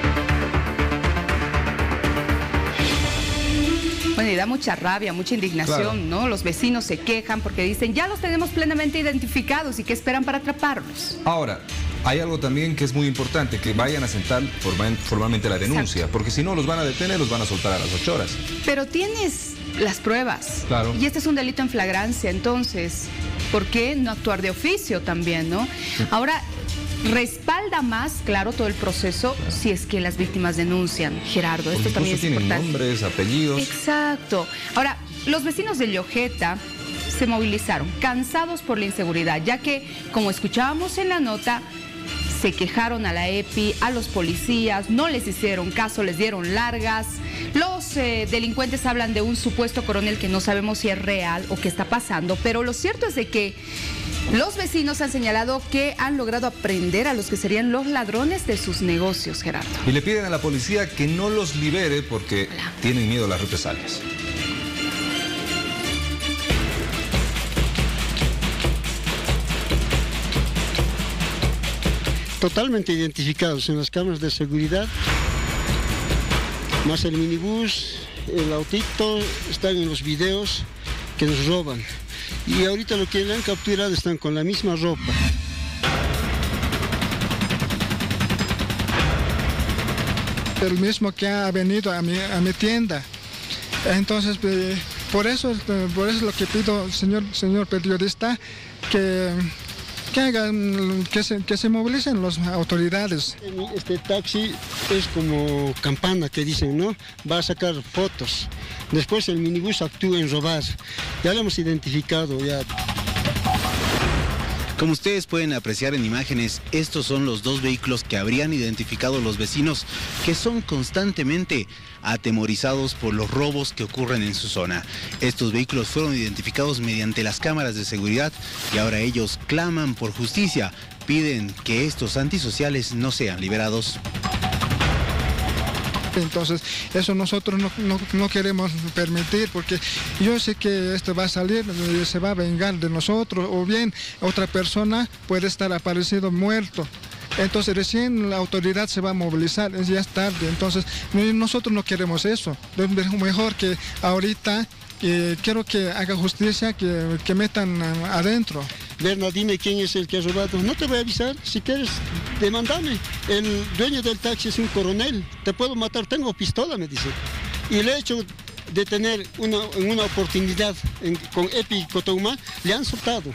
Bueno, y da mucha rabia, mucha indignación, claro, ¿no? Los vecinos se quejan porque dicen, ya los tenemos plenamente identificados y que esperan para atraparlos. Ahora, hay algo también que es muy importante, que vayan a sentar formalmente la denuncia, exacto, porque si no los van a detener, los van a soltar a las 8 horas. Pero tienes las pruebas. Claro. Y este es un delito en flagrancia, entonces, ¿por qué no actuar de oficio también, no? Ahora, respalda más, claro, todo el proceso si es que las víctimas denuncian, Gerardo. Esto también es tienen importante. Nombres, apellidos. Exacto. Ahora, los vecinos de Llojeta se movilizaron, cansados por la inseguridad, ya que, como escuchábamos en la nota, se quejaron a la EPI, a los policías, no les hicieron caso, les dieron largas. Los delincuentes hablan de un supuesto coronel que no sabemos si es real o qué está pasando, pero lo cierto es de que los vecinos han señalado que han logrado aprender a los que serían los ladrones de sus negocios, Gerardo. Y le piden a la policía que no los libere porque tienen miedo a las represalias. Totalmente identificados en las cámaras de seguridad, más el minibús, el autito, están en los videos que nos roban. Y ahorita lo que le han capturado están con la misma ropa. El mismo que ha venido a mi tienda. Entonces, por eso es lo que pido, señor periodista, que se movilicen las autoridades. Este taxi es como campana que dicen, ¿no? Va a sacar fotos. Después el minibús actúa en robar. Ya lo hemos identificado, ya. Como ustedes pueden apreciar en imágenes, estos son los 2 vehículos que habrían identificado los vecinos, que son constantemente atemorizados por los robos que ocurren en su zona. Estos vehículos fueron identificados mediante las cámaras de seguridad y ahora ellos claman por justicia, piden que estos antisociales no sean liberados. escape. Entonces eso nosotros no queremos permitir, porque yo sé que esto va a salir, se va a vengar de nosotros, o bien otra persona puede estar aparecido muerto. Entonces recién la autoridad se va a movilizar, ya es tarde. Entonces nosotros no queremos eso. Es mejor que ahorita quiero que haga justicia, que metan adentro. Berna, dime quién es el que ha robado. No te voy a avisar. Si quieres, demandame. El dueño del taxi es un coronel. Te puedo matar. Tengo pistola, me dice. Y el hecho de tener una oportunidad con Epi Cotouma, le han soltado.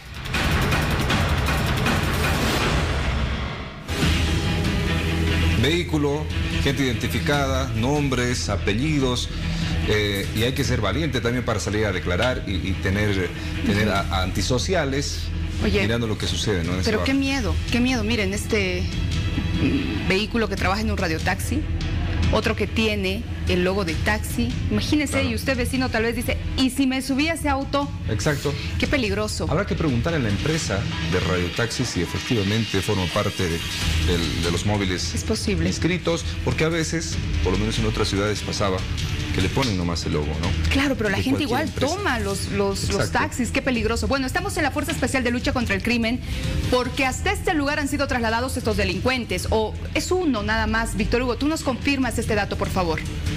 Vehículo, gente identificada, nombres, apellidos, y hay que ser valiente también para salir a declarar y tener a antisociales. Oye, mirando lo que sucede, ¿no? Pero qué miedo. Miren, este vehículo que trabaja en un radiotaxi, otro que tiene el logo de taxi. Imagínese, claro. Y usted, vecino, tal vez dice, ¿y si me subí a ese auto? Exacto. Qué peligroso. Habrá que preguntar en la empresa de radiotaxis si efectivamente forma parte de los móviles inscritos, porque a veces, por lo menos en otras ciudades pasaba, que le ponen nomás el logo, ¿no? Claro, pero la gente igual toma los taxis, qué peligroso. Bueno, estamos en la Fuerza Especial de Lucha contra el Crimen, porque hasta este lugar han sido trasladados estos delincuentes, o es uno nada más. Víctor Hugo, tú nos confirmas este dato, por favor.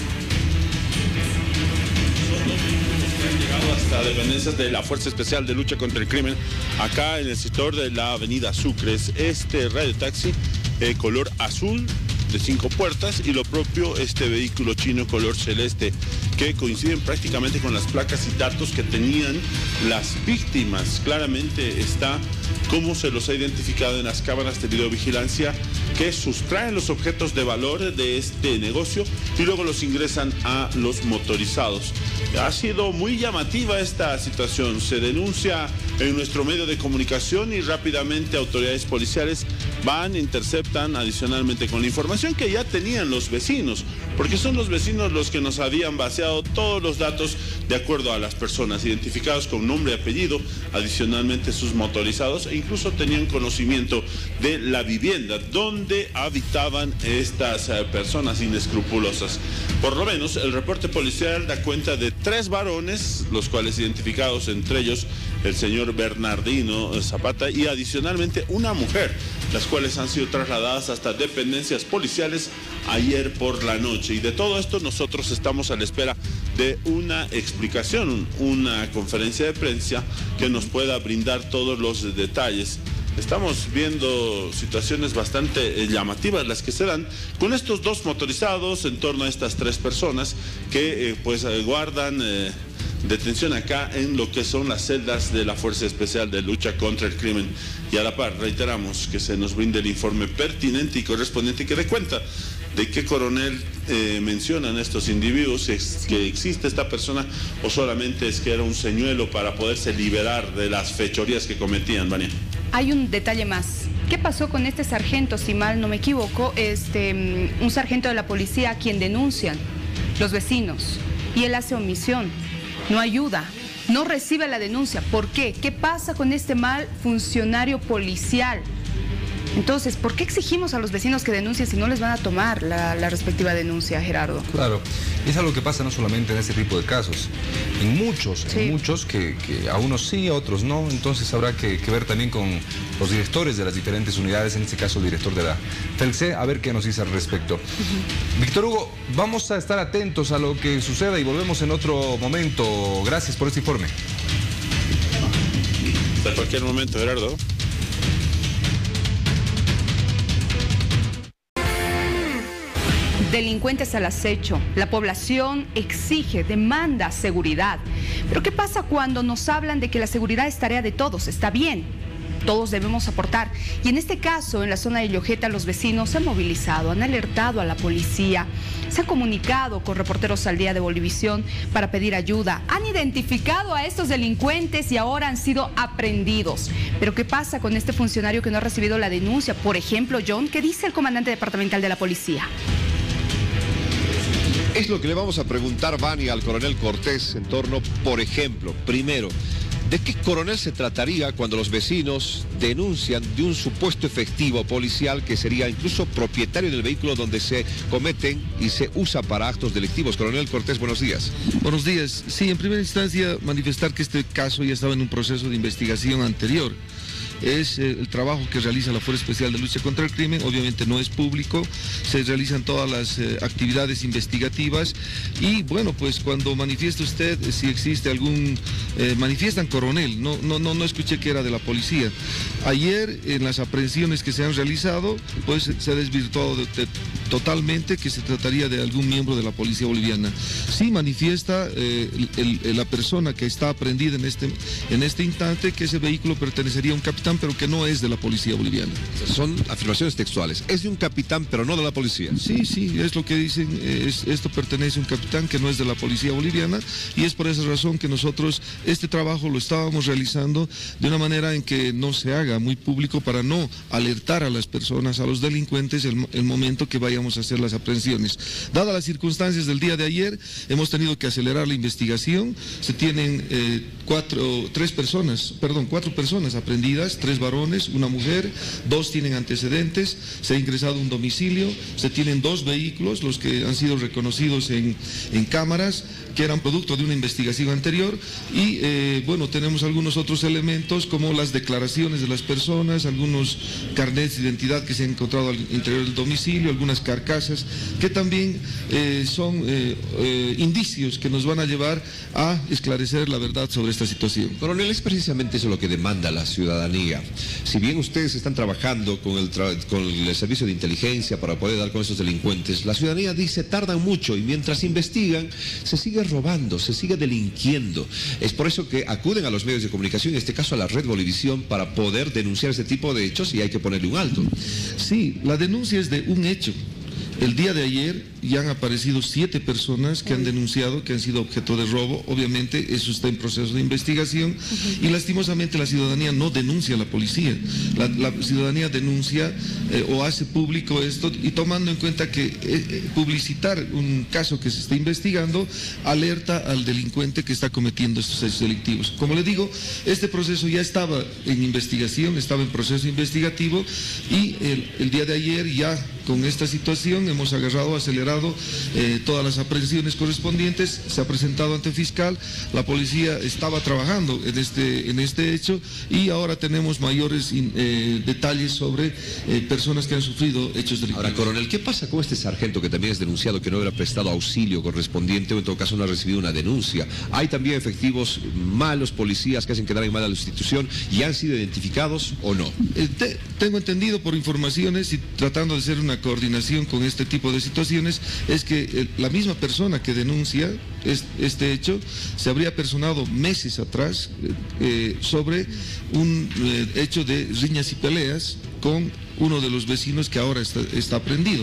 Han llegado hasta dependencias de la Fuerza Especial de Lucha contra el Crimen, acá en el sector de la avenida Sucres. Este radiotaxi color azul, de 5 puertas, y lo propio este vehículo chino color celeste, que coinciden prácticamente con las placas y datos que tenían las víctimas. Claramente está cómo se los ha identificado en las cámaras de videovigilancia, que sustraen los objetos de valor de este negocio y luego los ingresan a los motorizados. Ha sido muy llamativa esta situación. Se denuncia en nuestro medio de comunicación y rápidamente autoridades policiales van, interceptan adicionalmente con la información que ya tenían los vecinos, porque son los vecinos los que nos habían vaciado todos los datos de acuerdo a las personas identificadas con nombre y apellido, adicionalmente sus motorizados, e incluso tenían conocimiento de la vivienda donde habitaban estas personas inescrupulosas. Por lo menos el reporte policial da cuenta de 3 varones, los cuales identificados, entre ellos el señor Bernardino Zapata, y adicionalmente una mujer, las cuales han sido trasladadas hasta dependencias policiales ayer por la noche. Y de todo esto nosotros estamos a la espera de una explicación, una conferencia de prensa que nos pueda brindar todos los detalles. Estamos viendo situaciones bastante llamativas las que se dan con estos 2 motorizados en torno a estas 3 personas que guardan detención acá en lo que son las celdas de la Fuerza Especial de Lucha contra el Crimen. Y a la par reiteramos que se nos brinde el informe pertinente y correspondiente que dé cuenta de qué coronel mencionan estos individuos, si es que existe esta persona o solamente es que era un señuelo para poderse liberar de las fechorías que cometían, Vania. Hay un detalle más. ¿Qué pasó con este sargento, si mal no me equivoco, un sargento de la policía a quien denuncian los vecinos y él hace omisión, no ayuda, no recibe la denuncia? ¿Por qué? ¿Qué pasa con este mal funcionario policial? Entonces, ¿por qué exigimos a los vecinos que denuncien si no les van a tomar la respectiva denuncia, Gerardo? Claro, es algo que pasa no solamente en este tipo de casos, en muchos que a unos sí, a otros no. Entonces habrá que ver también con los directores de las diferentes unidades, en este caso el director de la FELCE, a ver qué nos dice al respecto. Víctor Hugo, vamos a estar atentos a lo que suceda y volvemos en otro momento. Gracias por este informe. Hasta cualquier momento, Gerardo. Delincuentes al acecho. La población exige, demanda seguridad. Pero ¿qué pasa cuando nos hablan de que la seguridad es tarea de todos? Está bien, todos debemos aportar. Y en este caso, en la zona de Llojeta, los vecinos se han movilizado, han alertado a la policía, se han comunicado con Reporteros al Día de Bolivisión para pedir ayuda. Han identificado a estos delincuentes y ahora han sido aprehendidos. Pero ¿qué pasa con este funcionario que no ha recibido la denuncia? Por ejemplo, John, ¿qué dice el comandante departamental de la policía? Es lo que le vamos a preguntar, Vani, al coronel Cortés en torno, por ejemplo, primero, ¿De qué coronel se trataría cuando los vecinos denuncian de un supuesto efectivo policial que sería incluso propietario del vehículo donde se cometen y se usa para actos delictivos? Coronel Cortés, buenos días. Buenos días. Sí, en primera instancia manifestar que este caso ya estaba en un proceso de investigación anterior. Es el trabajo que realiza la Fuerza Especial de Lucha contra el Crimen, obviamente no es público, se realizan todas las actividades investigativas y bueno, pues cuando manifiesta usted si existe algún, manifiestan coronel, no escuché que era de la policía. Ayer en las aprehensiones que se han realizado, pues se ha desvirtuado totalmente que se trataría de algún miembro de la policía boliviana. Sí manifiesta la persona que está aprehendida en este instante que ese vehículo pertenecería a un capitán, pero que no es de la policía boliviana. Son afirmaciones textuales. Es de un capitán, pero no de la policía. Sí, es lo que dicen. Esto pertenece a un capitán que no es de la policía boliviana y es por esa razón que nosotros este trabajo lo estábamos realizando de una manera en que no se haga muy público para no alertar a las personas, a los delincuentes, el momento que vayamos a hacer las aprehensiones. Dadas las circunstancias del día de ayer, hemos tenido que acelerar la investigación. Se tienen cuatro personas aprehendidas, 3 varones, una mujer, 2 tienen antecedentes, se ha ingresado a un domicilio, se tienen 2 vehículos, los que han sido reconocidos en cámaras, que eran producto de una investigación anterior y bueno, tenemos algunos otros elementos como las declaraciones de las personas, algunos carnets de identidad que se han encontrado al interior del domicilio, algunas carcasas que también son indicios que nos van a llevar a esclarecer la verdad sobre esta situación. Coronel, es precisamente eso lo que demanda la ciudadanía. Si bien ustedes están trabajando con el servicio de inteligencia para poder dar con esos delincuentes, la ciudadanía dice tardan mucho y mientras investigan se sigue robando, se sigue delinquiendo. Es por eso que acuden a los medios de comunicación, en este caso a la Red Bolivisión, para poder denunciar este tipo de hechos y hay que ponerle un alto. Sí, la denuncia es de un hecho. El día de ayer ya han aparecido 7 personas que han denunciado que han sido objeto de robo. Obviamente eso está en proceso de investigación y lastimosamente la ciudadanía no denuncia a la policía. La ciudadanía denuncia o hace público esto y tomando en cuenta que publicitar un caso que se está investigando alerta al delincuente que está cometiendo estos hechos delictivos. Como le digo, este proceso ya estaba en investigación, estaba en proceso investigativo y el día de ayer ya con esta situación hemos acelerado todas las aprehensiones correspondientes, se ha presentado ante fiscal, la policía estaba trabajando en este hecho y ahora tenemos mayores detalles sobre personas que han sufrido hechos delictivos. Ahora, coronel, ¿qué pasa con este sargento que también es denunciado que no hubiera prestado auxilio correspondiente o en todo caso no ha recibido una denuncia? Hay también efectivos malos, policías que hacen quedar en mal a la institución y han sido identificados o no. Tengo entendido por informaciones y tratando de hacer una coordinación con este tipo de situaciones es que la misma persona que denuncia este hecho se habría personado meses atrás sobre un hecho de riñas y peleas con uno de los vecinos que ahora está prendido.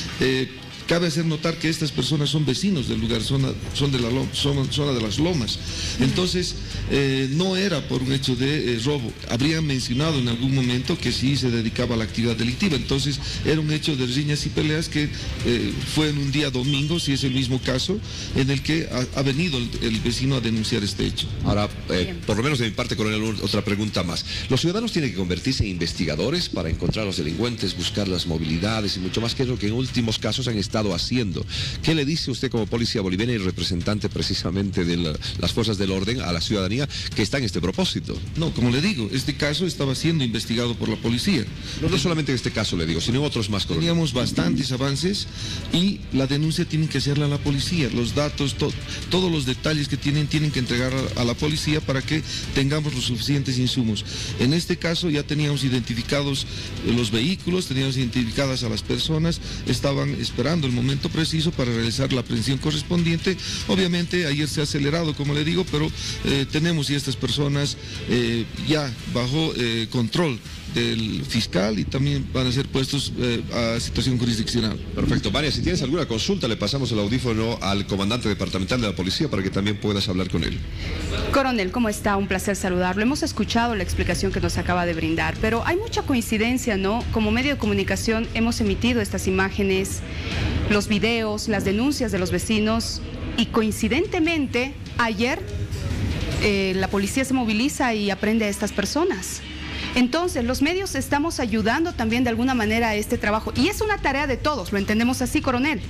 Cabe hacer notar que estas personas son vecinos del lugar, zona de las Lomas. Entonces, no era por un hecho de robo. Habrían mencionado en algún momento que sí se dedicaba a la actividad delictiva. Entonces, era un hecho de riñas y peleas que fue en un día domingo, si es el mismo caso, en el que ha venido el vecino a denunciar este hecho. Ahora, por lo menos de mi parte, coronel, otra pregunta más. ¿Los ciudadanos tienen que convertirse en investigadores para encontrar a los delincuentes, buscar las movilidades y mucho más, que es lo que en últimos casos han estado haciendo? ¿Qué le dice usted como policía boliviana y representante precisamente de las fuerzas del orden a la ciudadanía que está en este propósito? No, como le digo, este caso estaba siendo investigado por la policía. No solamente en este caso le digo, sino en otros más. Teníamos bastantes avances y la denuncia tiene que hacerla a la policía. Los datos, todos los detalles que tienen que entregar a la policía para que tengamos los suficientes insumos. En este caso ya teníamos identificados los vehículos, teníamos identificadas a las personas, estaban esperando el momento preciso para realizar la aprehensión correspondiente. Obviamente ayer se ha acelerado, como le digo, pero tenemos ya estas personas ya bajo control del fiscal y también van a ser puestos a situación jurisdiccional. Perfecto. María, si tienes alguna consulta, le pasamos el audífono al comandante departamental de la policía para que también puedas hablar con él. Coronel, ¿cómo está? Un placer saludarlo. Hemos escuchado la explicación que nos acaba de brindar, pero hay mucha coincidencia, ¿no? Como medio de comunicación hemos emitido estas imágenes, los videos, las denuncias de los vecinos y coincidentemente ayer la policía se moviliza y aprende a estas personas. Entonces, los medios estamos ayudando también de alguna manera a este trabajo. Y es una tarea de todos, ¿lo entendemos así, coronel?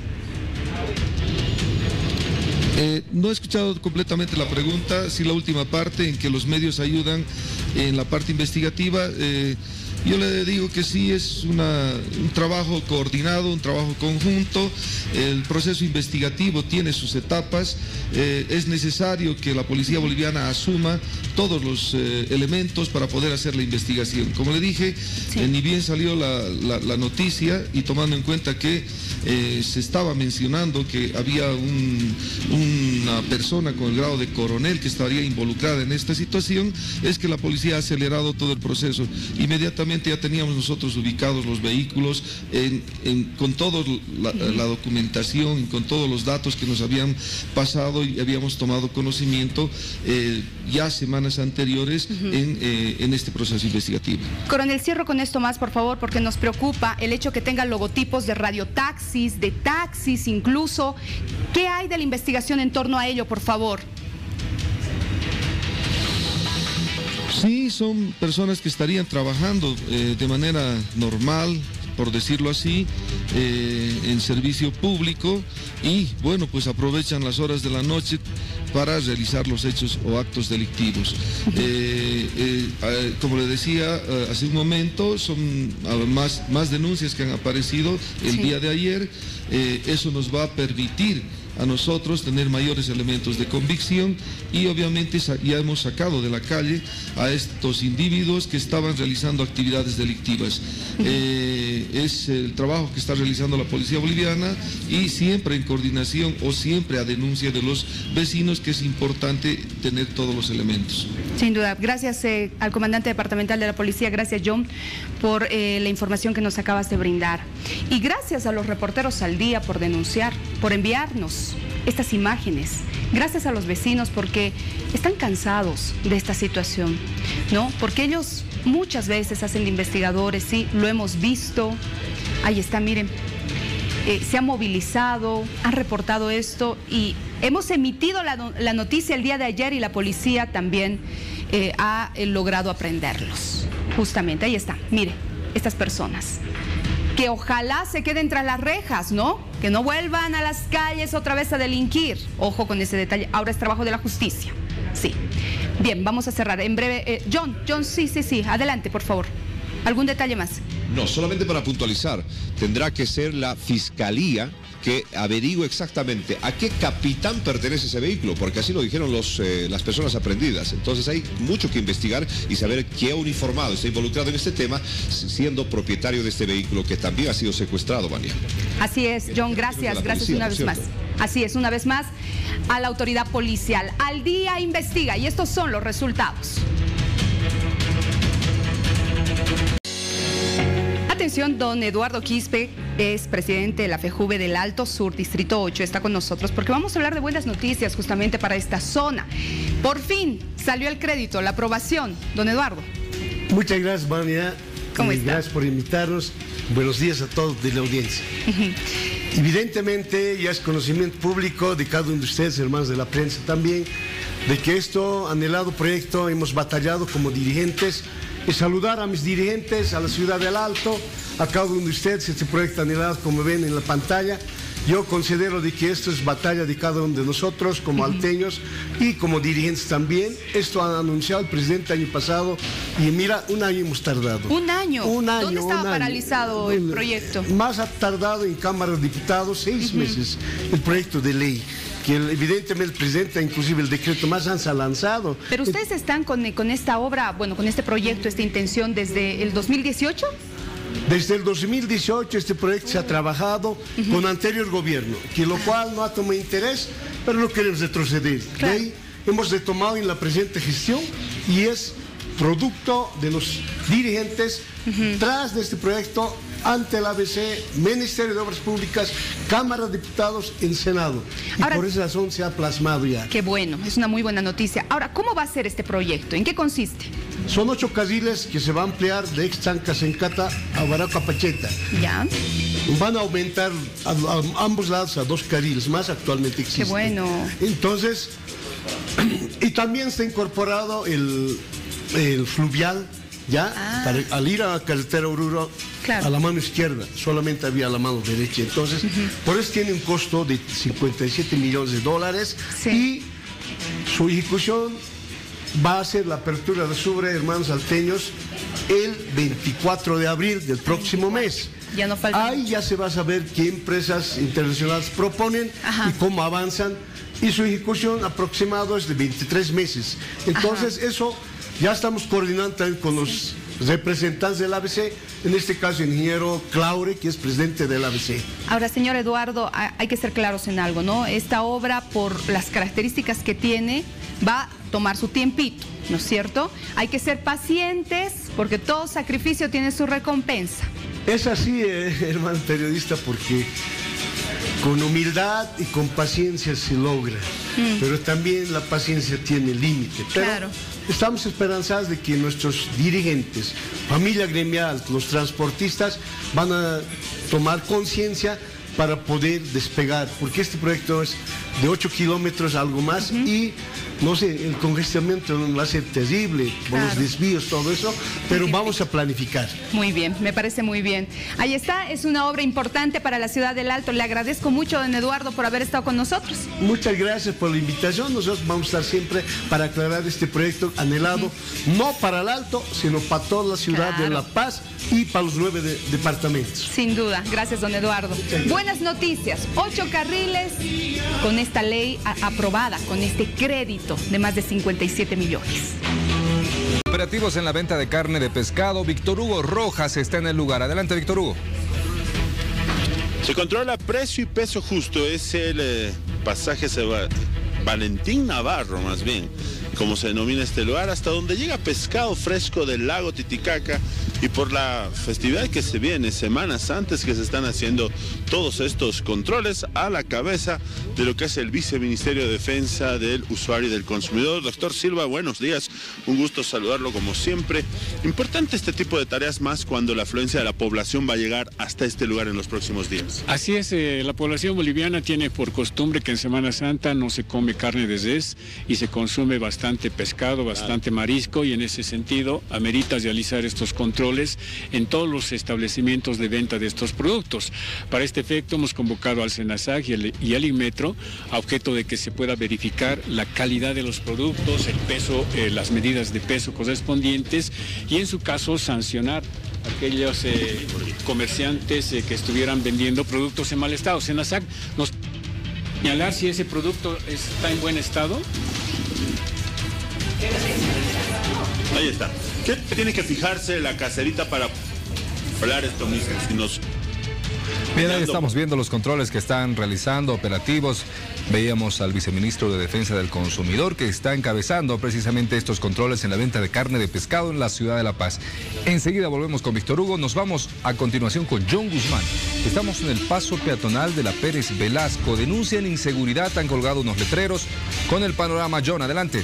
No he escuchado completamente la pregunta, sí la última parte en que los medios ayudan en la parte investigativa. Yo le digo que sí es un trabajo coordinado, un trabajo conjunto. El proceso investigativo tiene sus etapas. Es necesario que la policía boliviana asuma todos los elementos para poder hacer la investigación. Como le dije, ni bien salió la noticia y tomando en cuenta que se estaba mencionando que había una persona con el grado de coronel que estaría involucrada en esta situación, es que la policía ha acelerado todo el proceso. Inmediatamente ya teníamos nosotros ubicados los vehículos con toda la documentación y con todos los datos que nos habían pasado y habíamos tomado conocimiento ya semanas anteriores en este proceso investigativo. Coronel, cierro con esto más, por favor, porque nos preocupa el hecho que tengan logotipos de radiotaxis, de taxis incluso. ¿Qué hay de la investigación en torno a ello, por favor? Sí, son personas que estarían trabajando de manera normal, por decirlo así, en servicio público y, bueno, pues aprovechan las horas de la noche para realizar los hechos o actos delictivos. Como le decía hace un momento, son más denuncias que han aparecido el día de ayer. Eso nos va a permitir a nosotros tener mayores elementos de convicción y obviamente ya hemos sacado de la calle a estos individuos que estaban realizando actividades delictivas. Es el trabajo que está realizando la policía boliviana y siempre en coordinación o siempre a denuncia de los vecinos, que es importante tener todos los elementos. Sin duda. Gracias al comandante departamental de la policía, gracias John por la información que nos acabas de brindar. Y gracias a los reporteros al día por denunciar, por enviarnos estas imágenes. Gracias a los vecinos porque están cansados de esta situación, ¿no? Porque ellos muchas veces hacen de investigadores, sí, lo hemos visto. Ahí está, miren. Se han movilizado, han reportado esto y hemos emitido la noticia el día de ayer y la policía también ha logrado aprenderlos. Justamente, ahí está, mire, estas personas. Que ojalá se queden tras las rejas, ¿no? Que no vuelvan a las calles otra vez a delinquir. Ojo con ese detalle, ahora es trabajo de la justicia. Sí. Bien, vamos a cerrar. En breve, John, sí, adelante, por favor. ¿Algún detalle más? No, solamente para puntualizar, tendrá que ser la fiscalía que averigüe exactamente a qué capitán pertenece ese vehículo, porque así lo dijeron las personas aprendidas. Entonces hay mucho que investigar y saber qué uniformado está involucrado en este tema, siendo propietario de este vehículo que también ha sido secuestrado, Vania. Así es, John, gracias una vez más. Así es, una vez más a la autoridad policial. Al día investiga y estos son los resultados. Atención, don Eduardo Quispe es presidente de la FEJUVE del Alto Sur, Distrito 8, está con nosotros porque vamos a hablar de buenas noticias justamente para esta zona. Por fin salió el crédito, la aprobación. Don Eduardo. Muchas gracias, Vania. ¿Cómo está? Gracias por invitarnos. Buenos días a todos de la audiencia. Evidentemente ya es conocimiento público de cada uno de ustedes, hermanos de la prensa también, de que esto anhelado proyecto hemos batallado como dirigentes. Y saludar a mis dirigentes, a la ciudad del Alto, a cada uno de ustedes, este proyecto anhelado como ven en la pantalla. Yo considero de que esto es batalla de cada uno de nosotros como alteños y como dirigentes también. Esto ha anunciado el presidente el año pasado y mira, un año hemos tardado. ¿Un año? ¿Dónde estaba paralizado el proyecto? Más ha tardado en Cámara de Diputados 6 meses el proyecto de ley, que evidentemente el presidente, inclusive el decreto más ha lanzado. Pero ustedes están con esta obra, bueno, con este proyecto, esta intención desde el 2018. Desde el 2018 este proyecto se ha trabajado con anterior gobierno, que lo cual no ha tomado interés, pero no queremos retroceder. Claro. De ahí hemos retomado en la presente gestión y es producto de los dirigentes tras de este proyecto ante el ABC, Ministerio de Obras Públicas, Cámara de Diputados, en Senado. Y ahora, por esa razón se ha plasmado ya. Qué bueno, es una muy buena noticia. Ahora, ¿cómo va a ser este proyecto? ¿En qué consiste? Son 8 carriles que se va a ampliar de Extanca-Sencata a Baraca-Pacheta. Ya. Van a aumentar a ambos lados a 2 carriles más, actualmente existen. Qué bueno. Entonces, Y también está incorporado el fluvial, ya, al ir a la carretera Oruro, claro, a la mano izquierda, solamente había la mano derecha. Entonces, por eso tiene un costo de 57 millones de dólares. Sí. Y su ejecución va a ser la apertura de Subre, hermanos salteños, el 24 de abril del próximo mes. Ya no falta. Ahí ya se va a saber qué empresas internacionales proponen y cómo avanzan. Y su ejecución aproximado es de 23 meses. Entonces, eso ya estamos coordinando también con los representantes del ABC, en este caso el ingeniero Claure, que es presidente del ABC. Ahora, señor Eduardo, hay que ser claros en algo, ¿no? Esta obra, por las características que tiene, va a tomar su tiempito, ¿no es cierto? Hay que ser pacientes, porque todo sacrificio tiene su recompensa. Es así, hermano periodista, porque con humildad y con paciencia se logra, pero también la paciencia tiene límite. Claro. Estamos esperanzados de que nuestros dirigentes, familia gremial, los transportistas, van a tomar conciencia para poder despegar, porque este proyecto es de 8 kilómetros, algo más, y no sé, el congestionamiento va a ser terrible, con los desvíos, todo eso, pero vamos a planificar. Muy bien, me parece muy bien. Ahí está, es una obra importante para la ciudad del Alto. Le agradezco mucho, don Eduardo, por haber estado con nosotros. Muchas gracias por la invitación. Nosotros vamos a estar siempre para aclarar este proyecto anhelado, no para el Alto, sino para toda la ciudad de La Paz y para los 9 departamentos. Sin duda, gracias, don Eduardo. Buenas noticias, 8 carriles con esta ley aprobada, con este crédito de más de 57 millones. Operativos en la venta de carne de pescado. Víctor Hugo Rojas está en el lugar. Adelante, Víctor Hugo. Se controla precio y peso justo. Es el pasaje Valentín Navarro, más bien, como se denomina este lugar, hasta donde llega pescado fresco del lago Titicaca. Y por la festividad que se viene, semanas antes que se están haciendo todos estos controles, a la cabeza de lo que es el Viceministerio de Defensa del Usuario y del Consumidor. Doctor Silva, buenos días, un gusto saludarlo como siempre. Importante este tipo de tareas, más cuando la afluencia de la población va a llegar hasta este lugar en los próximos días. Así es, la población boliviana tiene por costumbre que en Semana Santa no se come carne de res y se consume bastante pescado, bastante marisco, y en ese sentido amerita realizar estos controles en todos los establecimientos de venta de estos productos. Para este efecto hemos convocado al SENASAC y al INMETRO a objeto de que se pueda verificar la calidad de los productos, el peso, las medidas de peso correspondientes, y en su caso sancionar a aquellos comerciantes que estuvieran vendiendo productos en mal estado. SENASAC nos señalar si ese producto está en buen estado. Ahí está. ¿Qué tiene que fijarse la caserita para hablar esto mismo? Si nos... Bien, ahí estamos viendo los controles que están realizando, operativos. Veíamos al viceministro de Defensa del Consumidor, que está encabezando precisamente estos controles en la venta de carne de pescado en la ciudad de La Paz. Enseguida volvemos con Víctor Hugo. Nos vamos a continuación con John Guzmán. Estamos en el paso peatonal de la Pérez Velasco. Denuncian inseguridad, han colgado unos letreros con el panorama. John, adelante.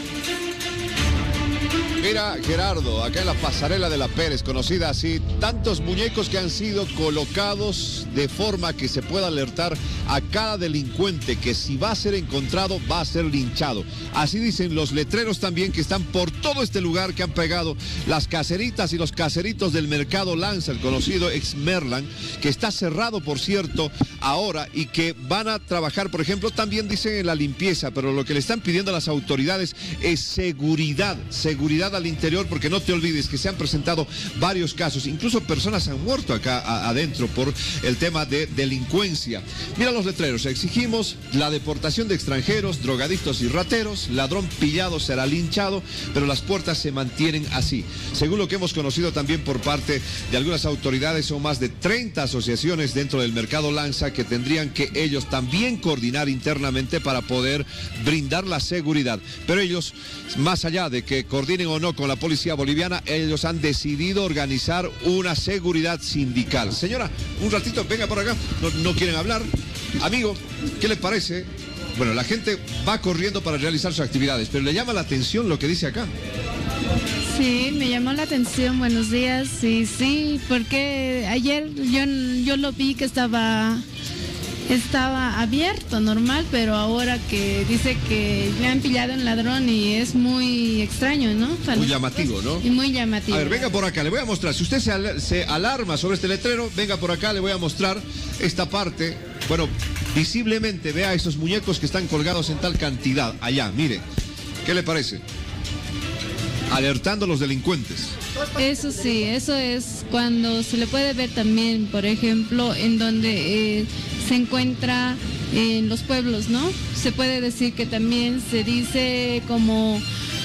Mira, Gerardo, acá en la pasarela de la Pérez, conocida así, tantos muñecos que han sido colocados de forma que se pueda alertar a cada delincuente que si va a ser encontrado, va a ser linchado. Así dicen los letreros también que están por todo este lugar, que han pegado las caseritas y los caseritos del Mercado Lanza, el conocido ex Merlan, que está cerrado, por cierto, ahora, y que van a trabajar, por ejemplo, también dicen en la limpieza, pero lo que le están pidiendo a las autoridades es seguridad al interior, porque no te olvides que se han presentado varios casos, incluso personas han muerto acá adentro por el tema de delincuencia. Mira los letreros: exigimos la deportación de extranjeros, drogadictos y rateros, ladrón pillado será linchado, pero las puertas se mantienen así. Según lo que hemos conocido también por parte de algunas autoridades, son más de 30 asociaciones dentro del Mercado Lanza que tendrían que ellos también coordinar internamente para poder brindar la seguridad. Pero ellos, más allá de que coordinen o no con la policía boliviana, ellos han decidido organizar una seguridad sindical. Señora, un ratito, venga por acá. No quieren hablar. Amigo, ¿qué le parece? Bueno, la gente va corriendo para realizar sus actividades, pero le llama la atención lo que dice acá. Sí, me llamó la atención. Buenos días. Sí, porque ayer yo lo vi que estaba estaba abierto, normal, pero ahora que dice que le han pillado un ladrón y es muy extraño, ¿no? Muy llamativo, ¿no? Y muy llamativo. A ver, venga por acá, le voy a mostrar. Si usted se alarma sobre este letrero, venga por acá, le voy a mostrar esta parte. Bueno, visiblemente vea esos muñecos que están colgados en tal cantidad. Allá, mire. ¿Qué le parece? Alertando a los delincuentes. Eso sí, eso es cuando se le puede ver también, por ejemplo, en donde se encuentra en los pueblos, ¿no? Se puede decir que también se dice como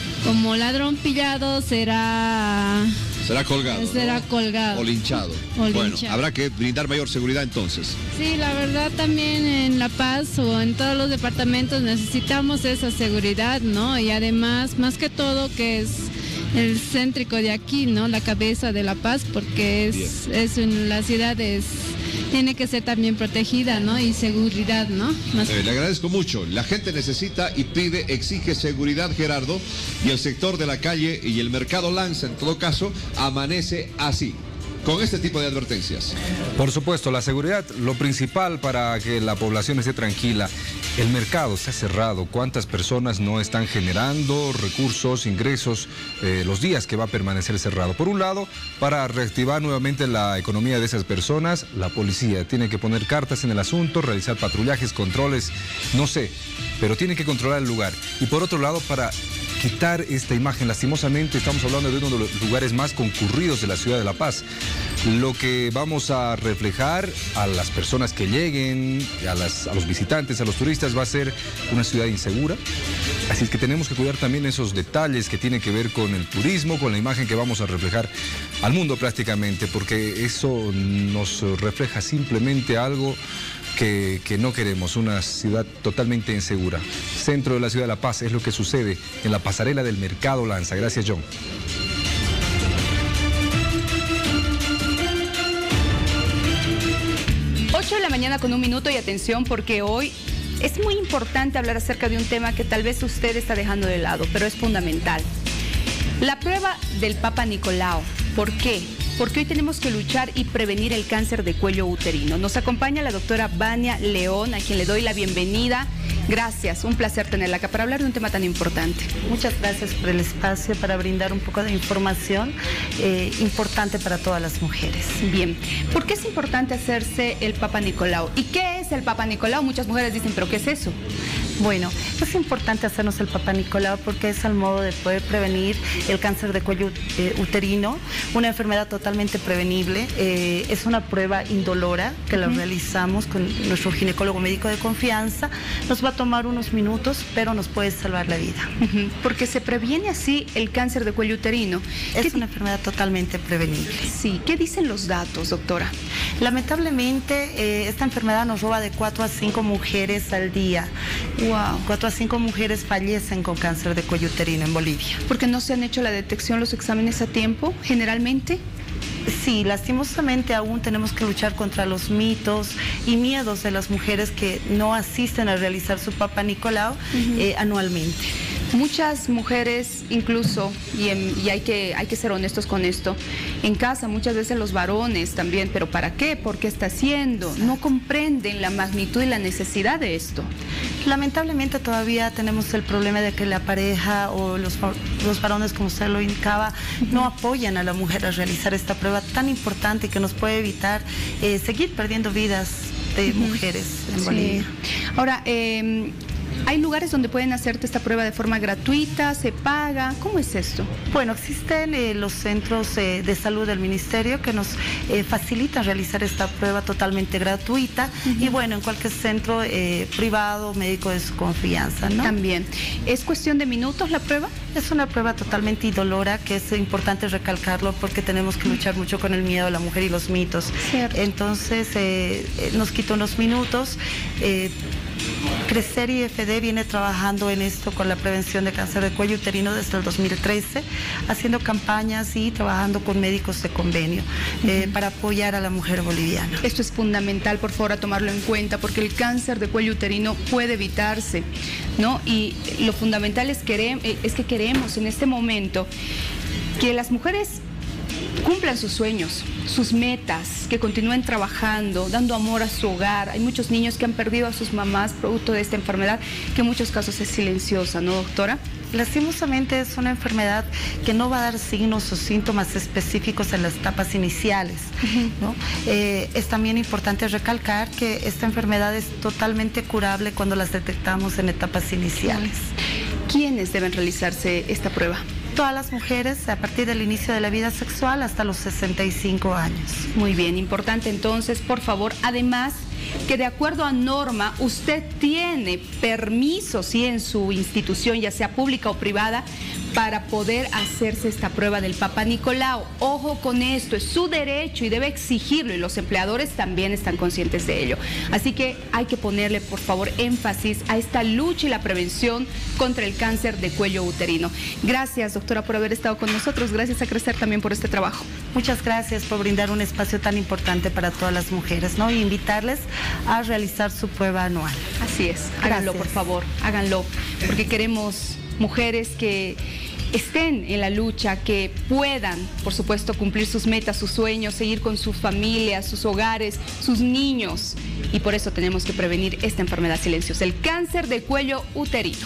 ladrón pillado será colgado. Será colgado. O linchado. Bueno, habrá que brindar mayor seguridad entonces. Sí, la verdad también en La Paz o en todos los departamentos necesitamos esa seguridad, ¿no? Y además, más que todo, que es el céntrico de aquí, ¿no? La cabeza de La Paz, porque es en la ciudad tiene que ser también protegida, ¿no? Y seguridad, ¿no? Le agradezco mucho. La gente necesita y pide, exige seguridad, Gerardo, y el sector de la calle y el mercado Lanza, en todo caso, amanece así, con este tipo de advertencias. Por supuesto, la seguridad, lo principal para que la población esté tranquila. El mercado está cerrado. ¿Cuántas personas no están generando recursos, ingresos, los días que va a permanecer cerrado? Por un lado, para reactivar nuevamente la economía de esas personas, la policía tiene que poner cartas en el asunto, realizar patrullajes, controles, no sé, pero tiene que controlar el lugar. Y por otro lado, para quitar esta imagen, lastimosamente estamos hablando de uno de los lugares más concurridos de la ciudad de La Paz. Lo que vamos a reflejar a las personas que lleguen, a los visitantes, a los turistas, va a ser una ciudad insegura. Así es que tenemos que cuidar también esos detalles que tienen que ver con el turismo, con la imagen que vamos a reflejar al mundo prácticamente, porque eso nos refleja simplemente algo que no queremos, una ciudad totalmente insegura. Centro de la ciudad de La Paz es lo que sucede en la pasarela del Mercado Lanza. Gracias, John. De la mañana con 1 minuto y atención porque hoy es muy importante hablar acerca de un tema que tal vez usted está dejando de lado, pero es fundamental. La prueba del Papa Nicolau. ¿Por qué? Porque hoy tenemos que luchar y prevenir el cáncer de cuello uterino. Nos acompaña la doctora Vania León, a quien le doy la bienvenida. Gracias, un placer tenerla acá para hablar de un tema tan importante. Muchas gracias por el espacio para brindar un poco de información importante para todas las mujeres. Bien, ¿por qué es importante hacerse el Papa Nicolau? ¿Y qué es el Papa Nicolau? Muchas mujeres dicen, ¿pero qué es eso? Bueno, es importante hacernos el Papa Nicolau porque es el modo de poder prevenir el cáncer de cuello uterino, una enfermedad totalmente prevenible. Es una prueba indolora que la realizamos con nuestro ginecólogo médico de confianza. Nos va a tomar unos minutos, pero nos puede salvar la vida. Porque se previene así el cáncer de cuello uterino. Es una enfermedad totalmente prevenible. Sí, ¿qué dicen los datos, doctora? Lamentablemente, esta enfermedad nos roba de 4 a 5 mujeres al día. Wow. 4 a 5 mujeres fallecen con cáncer de cuello uterino en Bolivia. ¿Por qué no se han hecho la detección, los exámenes a tiempo, generalmente? Sí, lastimosamente aún tenemos que luchar contra los mitos y miedos de las mujeres que no asisten a realizar su Papa Nicolau anualmente. Muchas mujeres incluso, y hay que ser honestos con esto, en casa muchas veces los varones también, pero ¿para qué? ¿Por qué está haciendo? No comprenden la magnitud y la necesidad de esto. Lamentablemente todavía tenemos el problema de que la pareja o los varones, como usted lo indicaba, no apoyan a la mujer a realizar esta prueba tan importante que nos puede evitar seguir perdiendo vidas de mujeres en Bolivia. Ahora, ¿hay lugares donde pueden hacerte esta prueba de forma gratuita? ¿Se paga? ¿Cómo es esto? Bueno, existen los centros de salud del ministerio que nos facilitan realizar esta prueba totalmente gratuita y bueno, en cualquier centro privado, médico de su confianza, ¿no? También. ¿Es cuestión de minutos la prueba? Es una prueba totalmente indolora, que es importante recalcarlo porque tenemos que luchar mucho con el miedo a la mujer y los mitos. Cierto. Entonces, nos quita unos minutos. Crecer y FD viene trabajando en esto con la prevención de cáncer de cuello uterino desde el 2013, haciendo campañas y trabajando con médicos de convenio para apoyar a la mujer boliviana. Esto es fundamental, por favor, a tomarlo en cuenta, porque el cáncer de cuello uterino puede evitarse, ¿no? Y lo fundamental es que queremos en este momento que las mujeres cumplan sus sueños, sus metas, que continúen trabajando, dando amor a su hogar. Hay muchos niños que han perdido a sus mamás producto de esta enfermedad, que en muchos casos es silenciosa, ¿no, doctora? Lastimosamente es una enfermedad que no va a dar signos o síntomas específicos en las etapas iniciales, ¿no? Es también importante recalcar que esta enfermedad es totalmente curable cuando las detectamos en etapas iniciales. ¿Quiénes deben realizarse esta prueba? Todas las mujeres a partir del inicio de la vida sexual hasta los 65 años. Muy bien, importante entonces, por favor, además que de acuerdo a norma usted tiene permiso, sí, en su institución, ya sea pública o privada, para poder hacerse esta prueba del Papá Nicolau. Ojo con esto, es su derecho y debe exigirlo, y los empleadores también están conscientes de ello. Así que hay que ponerle, por favor, énfasis a esta lucha y la prevención contra el cáncer de cuello uterino. Gracias, doctora, por haber estado con nosotros. Gracias a Crecer también por este trabajo. Muchas gracias por brindar un espacio tan importante para todas las mujeres, ¿no? Y invitarles a realizar su prueba anual. Así es, háganlo, por favor, háganlo, porque queremos mujeres que estén en la lucha, que puedan, por supuesto, cumplir sus metas, sus sueños, seguir con sus familias, sus hogares, sus niños. Y por eso tenemos que prevenir esta enfermedad silenciosa, el cáncer de cuello uterino.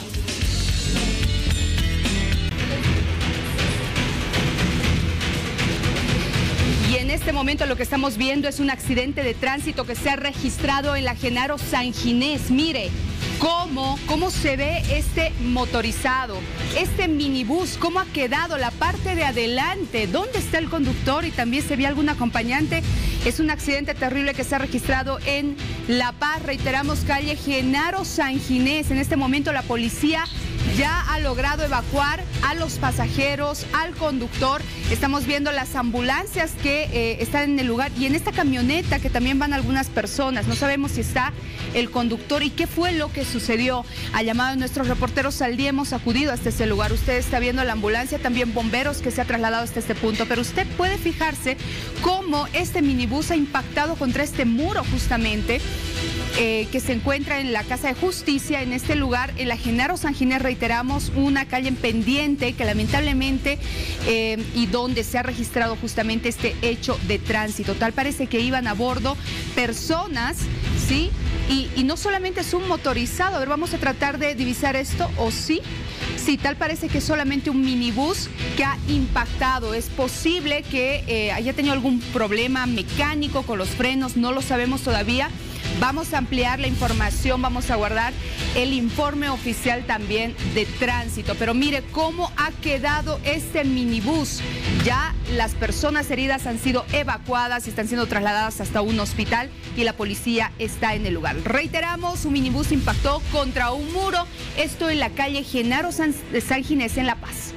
Y en este momento lo que estamos viendo es un accidente de tránsito que se ha registrado en la Genaro San Ginés. Mire cómo se ve este motorizado, este minibús, cómo ha quedado la parte de adelante, dónde está el conductor, y también se ve algún acompañante. Es un accidente terrible que se ha registrado en La Paz, reiteramos, calle Genaro San Ginés. En este momento la policía ya ha logrado evacuar a los pasajeros, al conductor. Estamos viendo las ambulancias que están en el lugar, y en esta camioneta que también van algunas personas. No sabemos si está el conductor y qué fue lo que sucedió. A llamado de nuestros reporteros al día hemos acudido hasta ese lugar. Usted está viendo la ambulancia, también bomberos que se ha trasladado hasta este punto, pero usted puede fijarse cómo este minibús ha impactado contra este muro justamente que se encuentra en la Casa de Justicia, en este lugar, en la Genaro San Ginés, reiteramos, una calle en pendiente que lamentablemente y donde se ha registrado justamente este hecho de tránsito. Tal parece que iban a bordo personas, ¿sí? Y no solamente es un motorizado. A ver, vamos a tratar de divisar esto, ¿o sí? Sí, tal parece que es solamente un minibús que ha impactado. Es posible que haya tenido algún problema mecánico con los frenos, no lo sabemos todavía. Vamos a ampliar la información, vamos a guardar el informe oficial también de tránsito. Pero mire cómo ha quedado este minibús. Ya las personas heridas han sido evacuadas y están siendo trasladadas hasta un hospital, y la policía está en el lugar. Reiteramos, un minibús impactó contra un muro. Esto en la calle Genaro San Ginés en La Paz.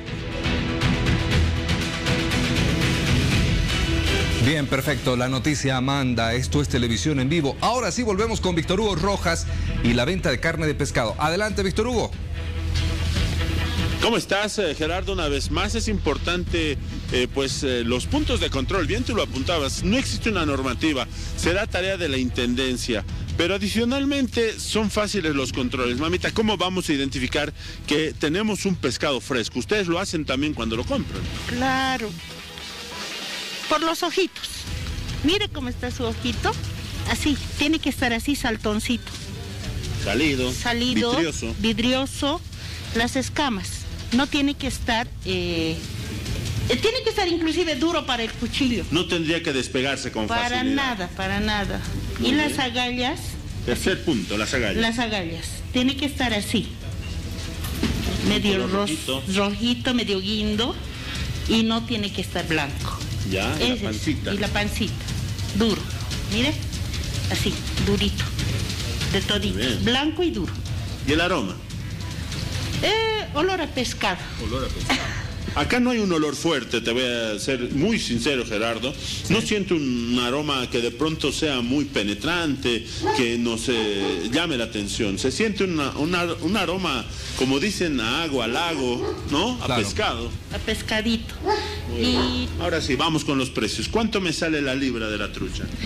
Bien, perfecto. La noticia manda. Esto es Televisión en Vivo. Ahora sí volvemos con Víctor Hugo Rojas y la venta de carne de pescado. Adelante, Víctor Hugo. ¿Cómo estás, Gerardo? Una vez más es importante los puntos de control. Bien, tú lo apuntabas. No existe una normativa. Será tarea de la Intendencia. Pero adicionalmente son fáciles los controles. Mamita, ¿cómo vamos a identificar que tenemos un pescado fresco? Ustedes lo hacen también cuando lo compran. Claro. Por los ojitos. Mire cómo está su ojito. Así, tiene que estar así, saltoncito. Salido. Vidrioso. Las escamas. No tiene que estar... tiene que estar inclusive duro para el cuchillo. No tendría que despegarse con facilidad. Para nada. Y las agallas... Tercer punto, las agallas. Las agallas. Tiene que estar así. Medio rojito, medio guindo. Y no tiene que estar blanco. Ya, la pancita. Y la pancita, duro, mire, así, durito, de todito, blanco y duro. ¿Y el aroma? Olor a pescado. Olor a pescado. Acá no hay un olor fuerte, te voy a ser muy sincero, Gerardo. No siento un aroma que de pronto sea muy penetrante, que nos llame la atención. Se siente un aroma, como dicen, a agua, a lago, ¿no? A pescado. A pescadito. Y ahora sí, vamos con los precios. ¿Cuánto me sale la libra de la trucha?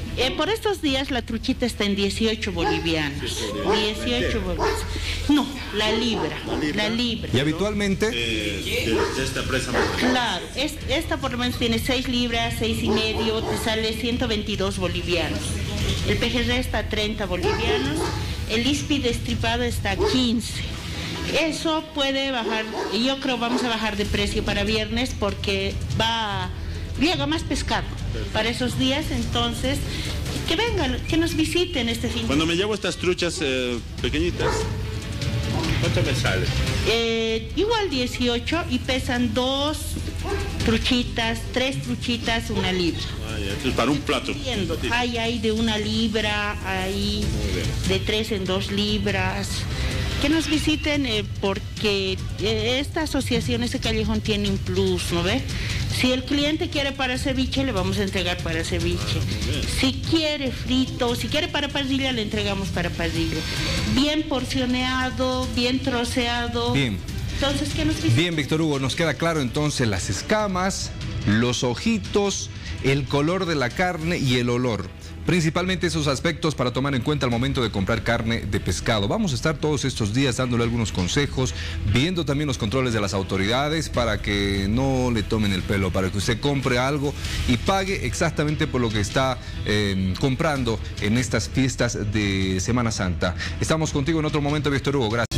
Por estos días la truchita está en 18 bolivianos. 18 bolivianos. No, la libra. ¿Y habitualmente? De esta presa. Claro, esta por lo menos tiene 6 libras, 6,5, te sale 122 bolivianos. El pejerrey está a 30 bolivianos, el ispi destripado está a 15. Eso puede bajar, yo creo vamos a bajar de precio para viernes porque llega más pescado para esos días, entonces que vengan, que nos visiten este fin. Cuando me llevo estas truchas pequeñitas, ¿cuánto me sale? Igual 18 y pesan 2 truchitas, 3 truchitas, 1 libra. Entonces para un plato. Hay de 1 libra, hay de 3 en 2 libras. Que nos visiten porque esta asociación, este callejón tiene un plus, ¿no ve? Si el cliente quiere para ceviche, le vamos a entregar para ceviche. Si quiere frito, si quiere para parrilla, le entregamos para parrilla. Bien porcioneado, bien troceado. Bien. Entonces, ¿qué nos visiten? Bien, Víctor Hugo, nos queda claro entonces las escamas, los ojitos, el color de la carne y el olor. Principalmente esos aspectos para tomar en cuenta al momento de comprar carne de pescado. Vamos a estar todos estos días dándole algunos consejos, viendo también los controles de las autoridades para que no le tomen el pelo, para que usted compre algo y pague exactamente por lo que está comprando en estas fiestas de Semana Santa. Estamos contigo en otro momento, Víctor Hugo. Gracias.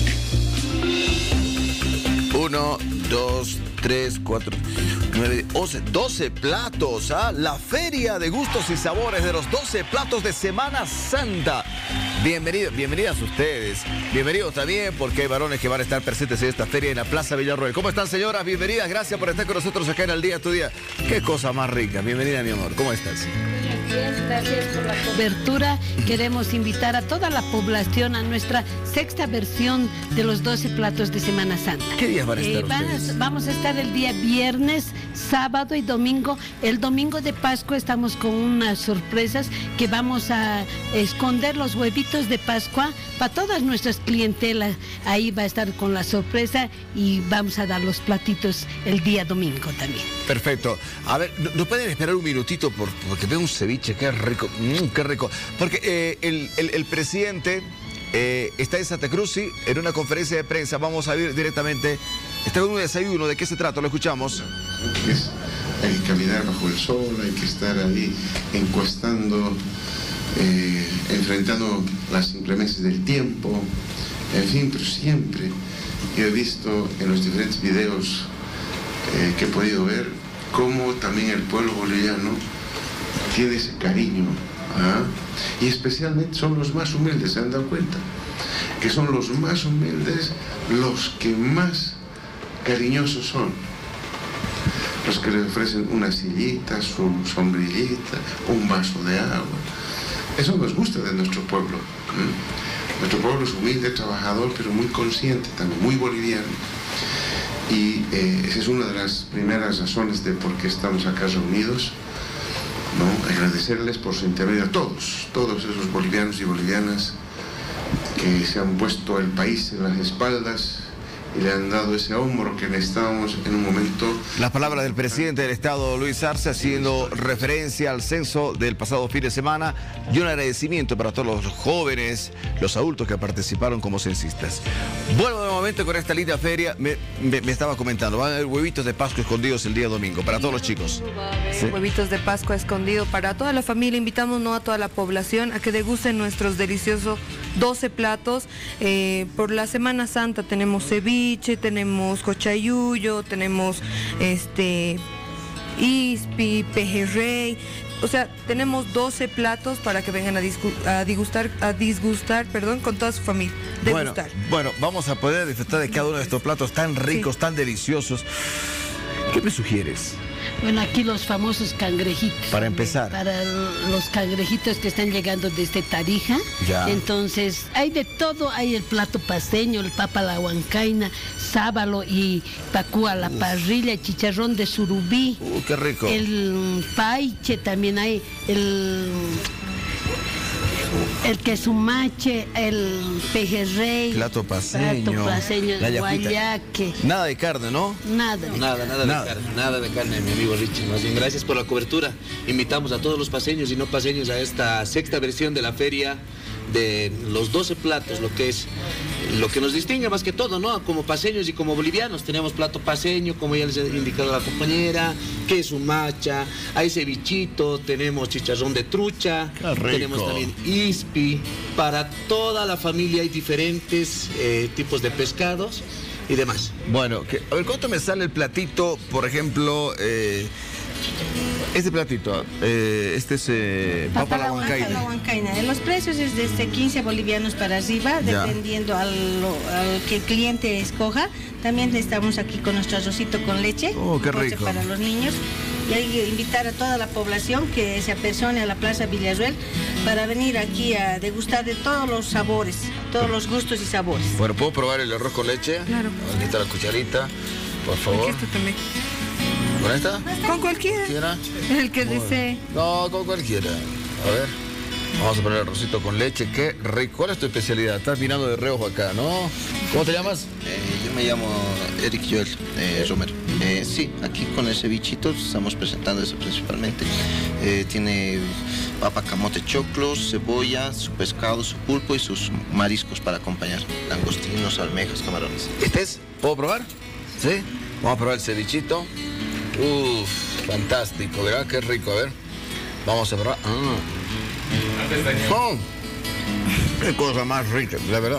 1, 2, 3, 4, 9, 11, 12 platos. La feria de gustos y sabores de los 12 platos de Semana Santa. Bienvenidas ustedes. Bienvenidos también porque hay varones que van a estar presentes en esta feria en la Plaza Villarroel. ¿Cómo están, señoras? Bienvenidas. Gracias por estar con nosotros acá en El Día Tu Día. Qué cosa más rica. Bienvenida, mi amor. ¿Cómo estás? Gracias por la cobertura. Queremos invitar a toda la población a nuestra 6ª versión de los 12 platos de Semana Santa. ¿Qué días van a estar ustedes? Vamos a estar el día viernes, sábado y domingo. El domingo de Pascua estamos con unas sorpresas que vamos a esconder los huevitos de Pascua para todas nuestras clientelas. Ahí va a estar con la sorpresa y vamos a dar los platitos el día domingo también. Perfecto. A ver, ¿nos pueden esperar un minutito porque veo un ceviche? Qué rico, qué rico. Porque el presidente está en Santa Cruz, sí, en una conferencia de prensa. Vamos a ir directamente. Está en un desayuno. ¿De qué se trata? Lo escuchamos. Hay que caminar bajo el sol, hay que estar ahí encuestando, enfrentando las inclemencias del tiempo, en fin, pero siempre yo he visto en los diferentes videos que he podido ver cómo también el pueblo boliviano tiene ese cariño, y especialmente son los más humildes. ¿Se han dado cuenta? Que son los más humildes los que más cariñosos son, los que le ofrecen una sillita, su sombrillita, un vaso de agua. Eso nos gusta de nuestro pueblo. Nuestro pueblo es humilde, trabajador, pero muy consciente también, muy boliviano. Y esa es una de las primeras razones de por qué estamos acá reunidos, ¿no? Agradecerles por su intermedio a todos esos bolivianos y bolivianas que se han puesto el país en las espaldas y le han dado ese hombro que necesitábamos en un momento. Las palabras del presidente del Estado, Luis Arce, haciendo referencia al censo del pasado fin de semana y un agradecimiento para todos los jóvenes, los adultos que participaron como censistas. Bueno, de momento con esta linda feria, me estaba comentando, van a haber huevitos de Pascua escondidos el día domingo, para todos los chicos. ¿Sí? Huevitos de Pascua escondidos para toda la familia. Invitamos a toda la población a que degusten nuestros deliciosos 12 platos. Por la Semana Santa tenemos ceviche, tenemos cochayuyo, tenemos ispi, pejerrey. O sea, tenemos 12 platos para que vengan a disgustar con toda su familia. Bueno, vamos a poder disfrutar de cada uno de estos platos tan ricos, tan deliciosos. ¿Qué me sugieres? Bueno, aquí los famosos cangrejitos. Para empezar. Para los cangrejitos que están llegando desde Tarija. Ya. Entonces, hay de todo. Hay el plato paceño, el papa a la huancaina, sábalo y pacú a la parrilla, chicharrón de surubí. ¡Qué rico! El paiche también hay. El quesumache, el pejerrey. Plato paceño. El guayaque. Nada de carne, ¿no? Nada. Nada de carne, mi amigo Richie. Más bien, gracias por la cobertura. Invitamos a todos los paceños y no paceños a esta sexta versión de la feria de los 12 platos, lo que nos distingue más que todo, ¿no? Como paceños y como bolivianos. Tenemos plato paceño, como ya les ha indicado la compañera, queso macha, hay cevichito, tenemos chicharrón de trucha, tenemos también ispi. Para toda la familia hay diferentes tipos de pescados y demás. Bueno, a ver, ¿cuánto me sale el platito, por ejemplo, este platito? Este es papa a la huancaina. Los precios es desde 15 bolivianos para arriba, dependiendo al que el cliente escoja. También estamos aquí con nuestro arrocito con leche. Oh, qué rico. Para los niños. Y hay que invitar a toda la población que se apersone a la Plaza Villarruel para venir aquí a degustar de todos los sabores, todos los gustos y sabores. Bueno, ¿puedo probar el arroz con leche? Claro. Aquí está la cucharita, por favor. Esto también. ¿Con esta? Con cualquiera. El que desee. No, con cualquiera. A ver. Vamos a poner el arrocito con leche. Qué rico. ¿Cuál es tu especialidad? Estás mirando de reojo acá, ¿no? ¿Cómo te llamas? Yo me llamo Eric Joel Romero. Sí, aquí con el cevichito estamos presentando eso principalmente. Tiene papa, camote, choclos, cebolla, su pescado, su pulpo y sus mariscos para acompañar. Langostinos, almejas, camarones. ¿Puedo probar? Sí. Vamos a probar el cevichito. Uf, fantástico, ¿verdad? Qué rico. A ver. Vamos a probar. Oh, qué cosa más rica, la verdad.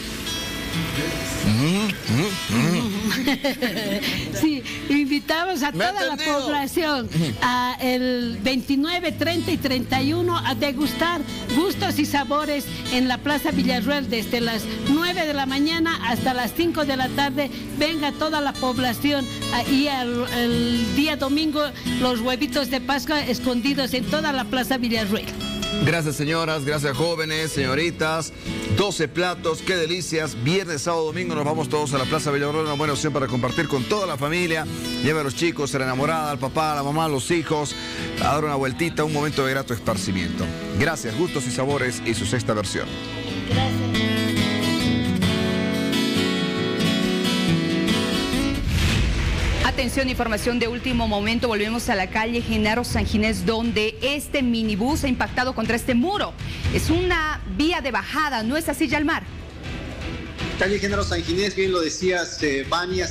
Sí, invitamos a toda la población el 29, 30 y 31 a degustar gustos y sabores en la Plaza Villarruel desde las 9 de la mañana hasta las 5 de la tarde. Venga toda la población y el día domingo los huevitos de Pascua escondidos en toda la Plaza Villarruel. Gracias, señoras, gracias, jóvenes, señoritas. 12 platos, qué delicias. Viernes, sábado, domingo nos vamos todos a la Plaza Villarruel. Una buena opción para compartir con toda la familia. Lleva a los chicos, a la enamorada, al papá, a la mamá, a los hijos, a dar una vueltita, un momento de grato esparcimiento. Gracias, Gustos y Sabores y su sexta versión. Gracias. Atención, información de último momento. Volvemos a la calle Genaro San Ginés, donde este minibús ha impactado contra este muro. Es una vía de bajada, ¿no es así, Yalmar? Calle Genaro San Ginés, bien lo decías, Vania,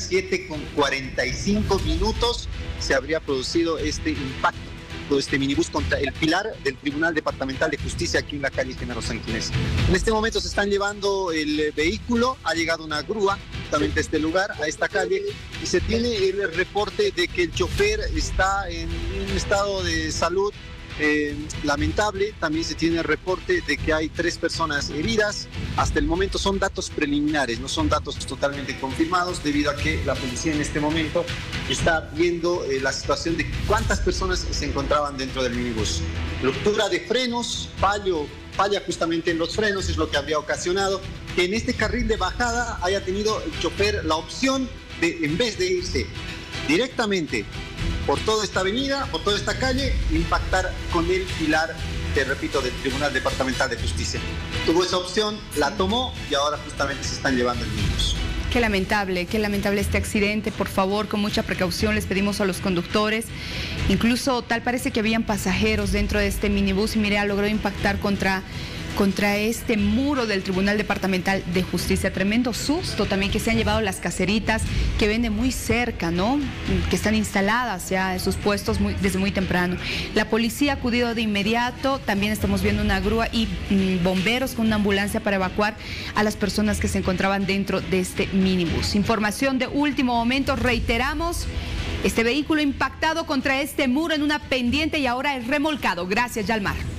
7:45 se habría producido este impacto, este minibús contra el pilar del Tribunal Departamental de Justicia aquí en la calle Genaro San Ginés. En este momento se están llevando el vehículo, ha llegado una grúa justamente a este lugar, a esta calle, y se tiene el reporte de que el chofer está en un estado de salud lamentable. También se tiene el reporte de que hay 3 personas heridas. Hasta el momento son datos preliminares, no son datos totalmente confirmados, debido a que la policía en este momento está viendo la situación de cuántas personas se encontraban dentro del minibús. Ruptura de frenos, falla justamente en los frenos, es lo que habría ocasionado que en este carril de bajada haya tenido el chofer la opción de, en vez de irse directamente por toda esta avenida, por toda esta calle, impactar con el pilar, te repito, del Tribunal Departamental de Justicia. Tuvo esa opción, la tomó y ahora justamente se están llevando el minibús. Qué lamentable este accidente. Por favor, con mucha precaución les pedimos a los conductores. Incluso tal parece que habían pasajeros dentro de este minibús y mire, logró impactar contra este muro del Tribunal Departamental de Justicia. Tremendo susto también que se han llevado las caseritas que venden muy cerca, ¿no? Que están instaladas ya en sus puestos desde muy temprano. La policía ha acudido de inmediato, también estamos viendo una grúa y bomberos con una ambulancia para evacuar a las personas que se encontraban dentro de este minibús. Información de último momento, reiteramos, este vehículo impactado contra este muro en una pendiente y ahora es remolcado. Gracias, Yalmar.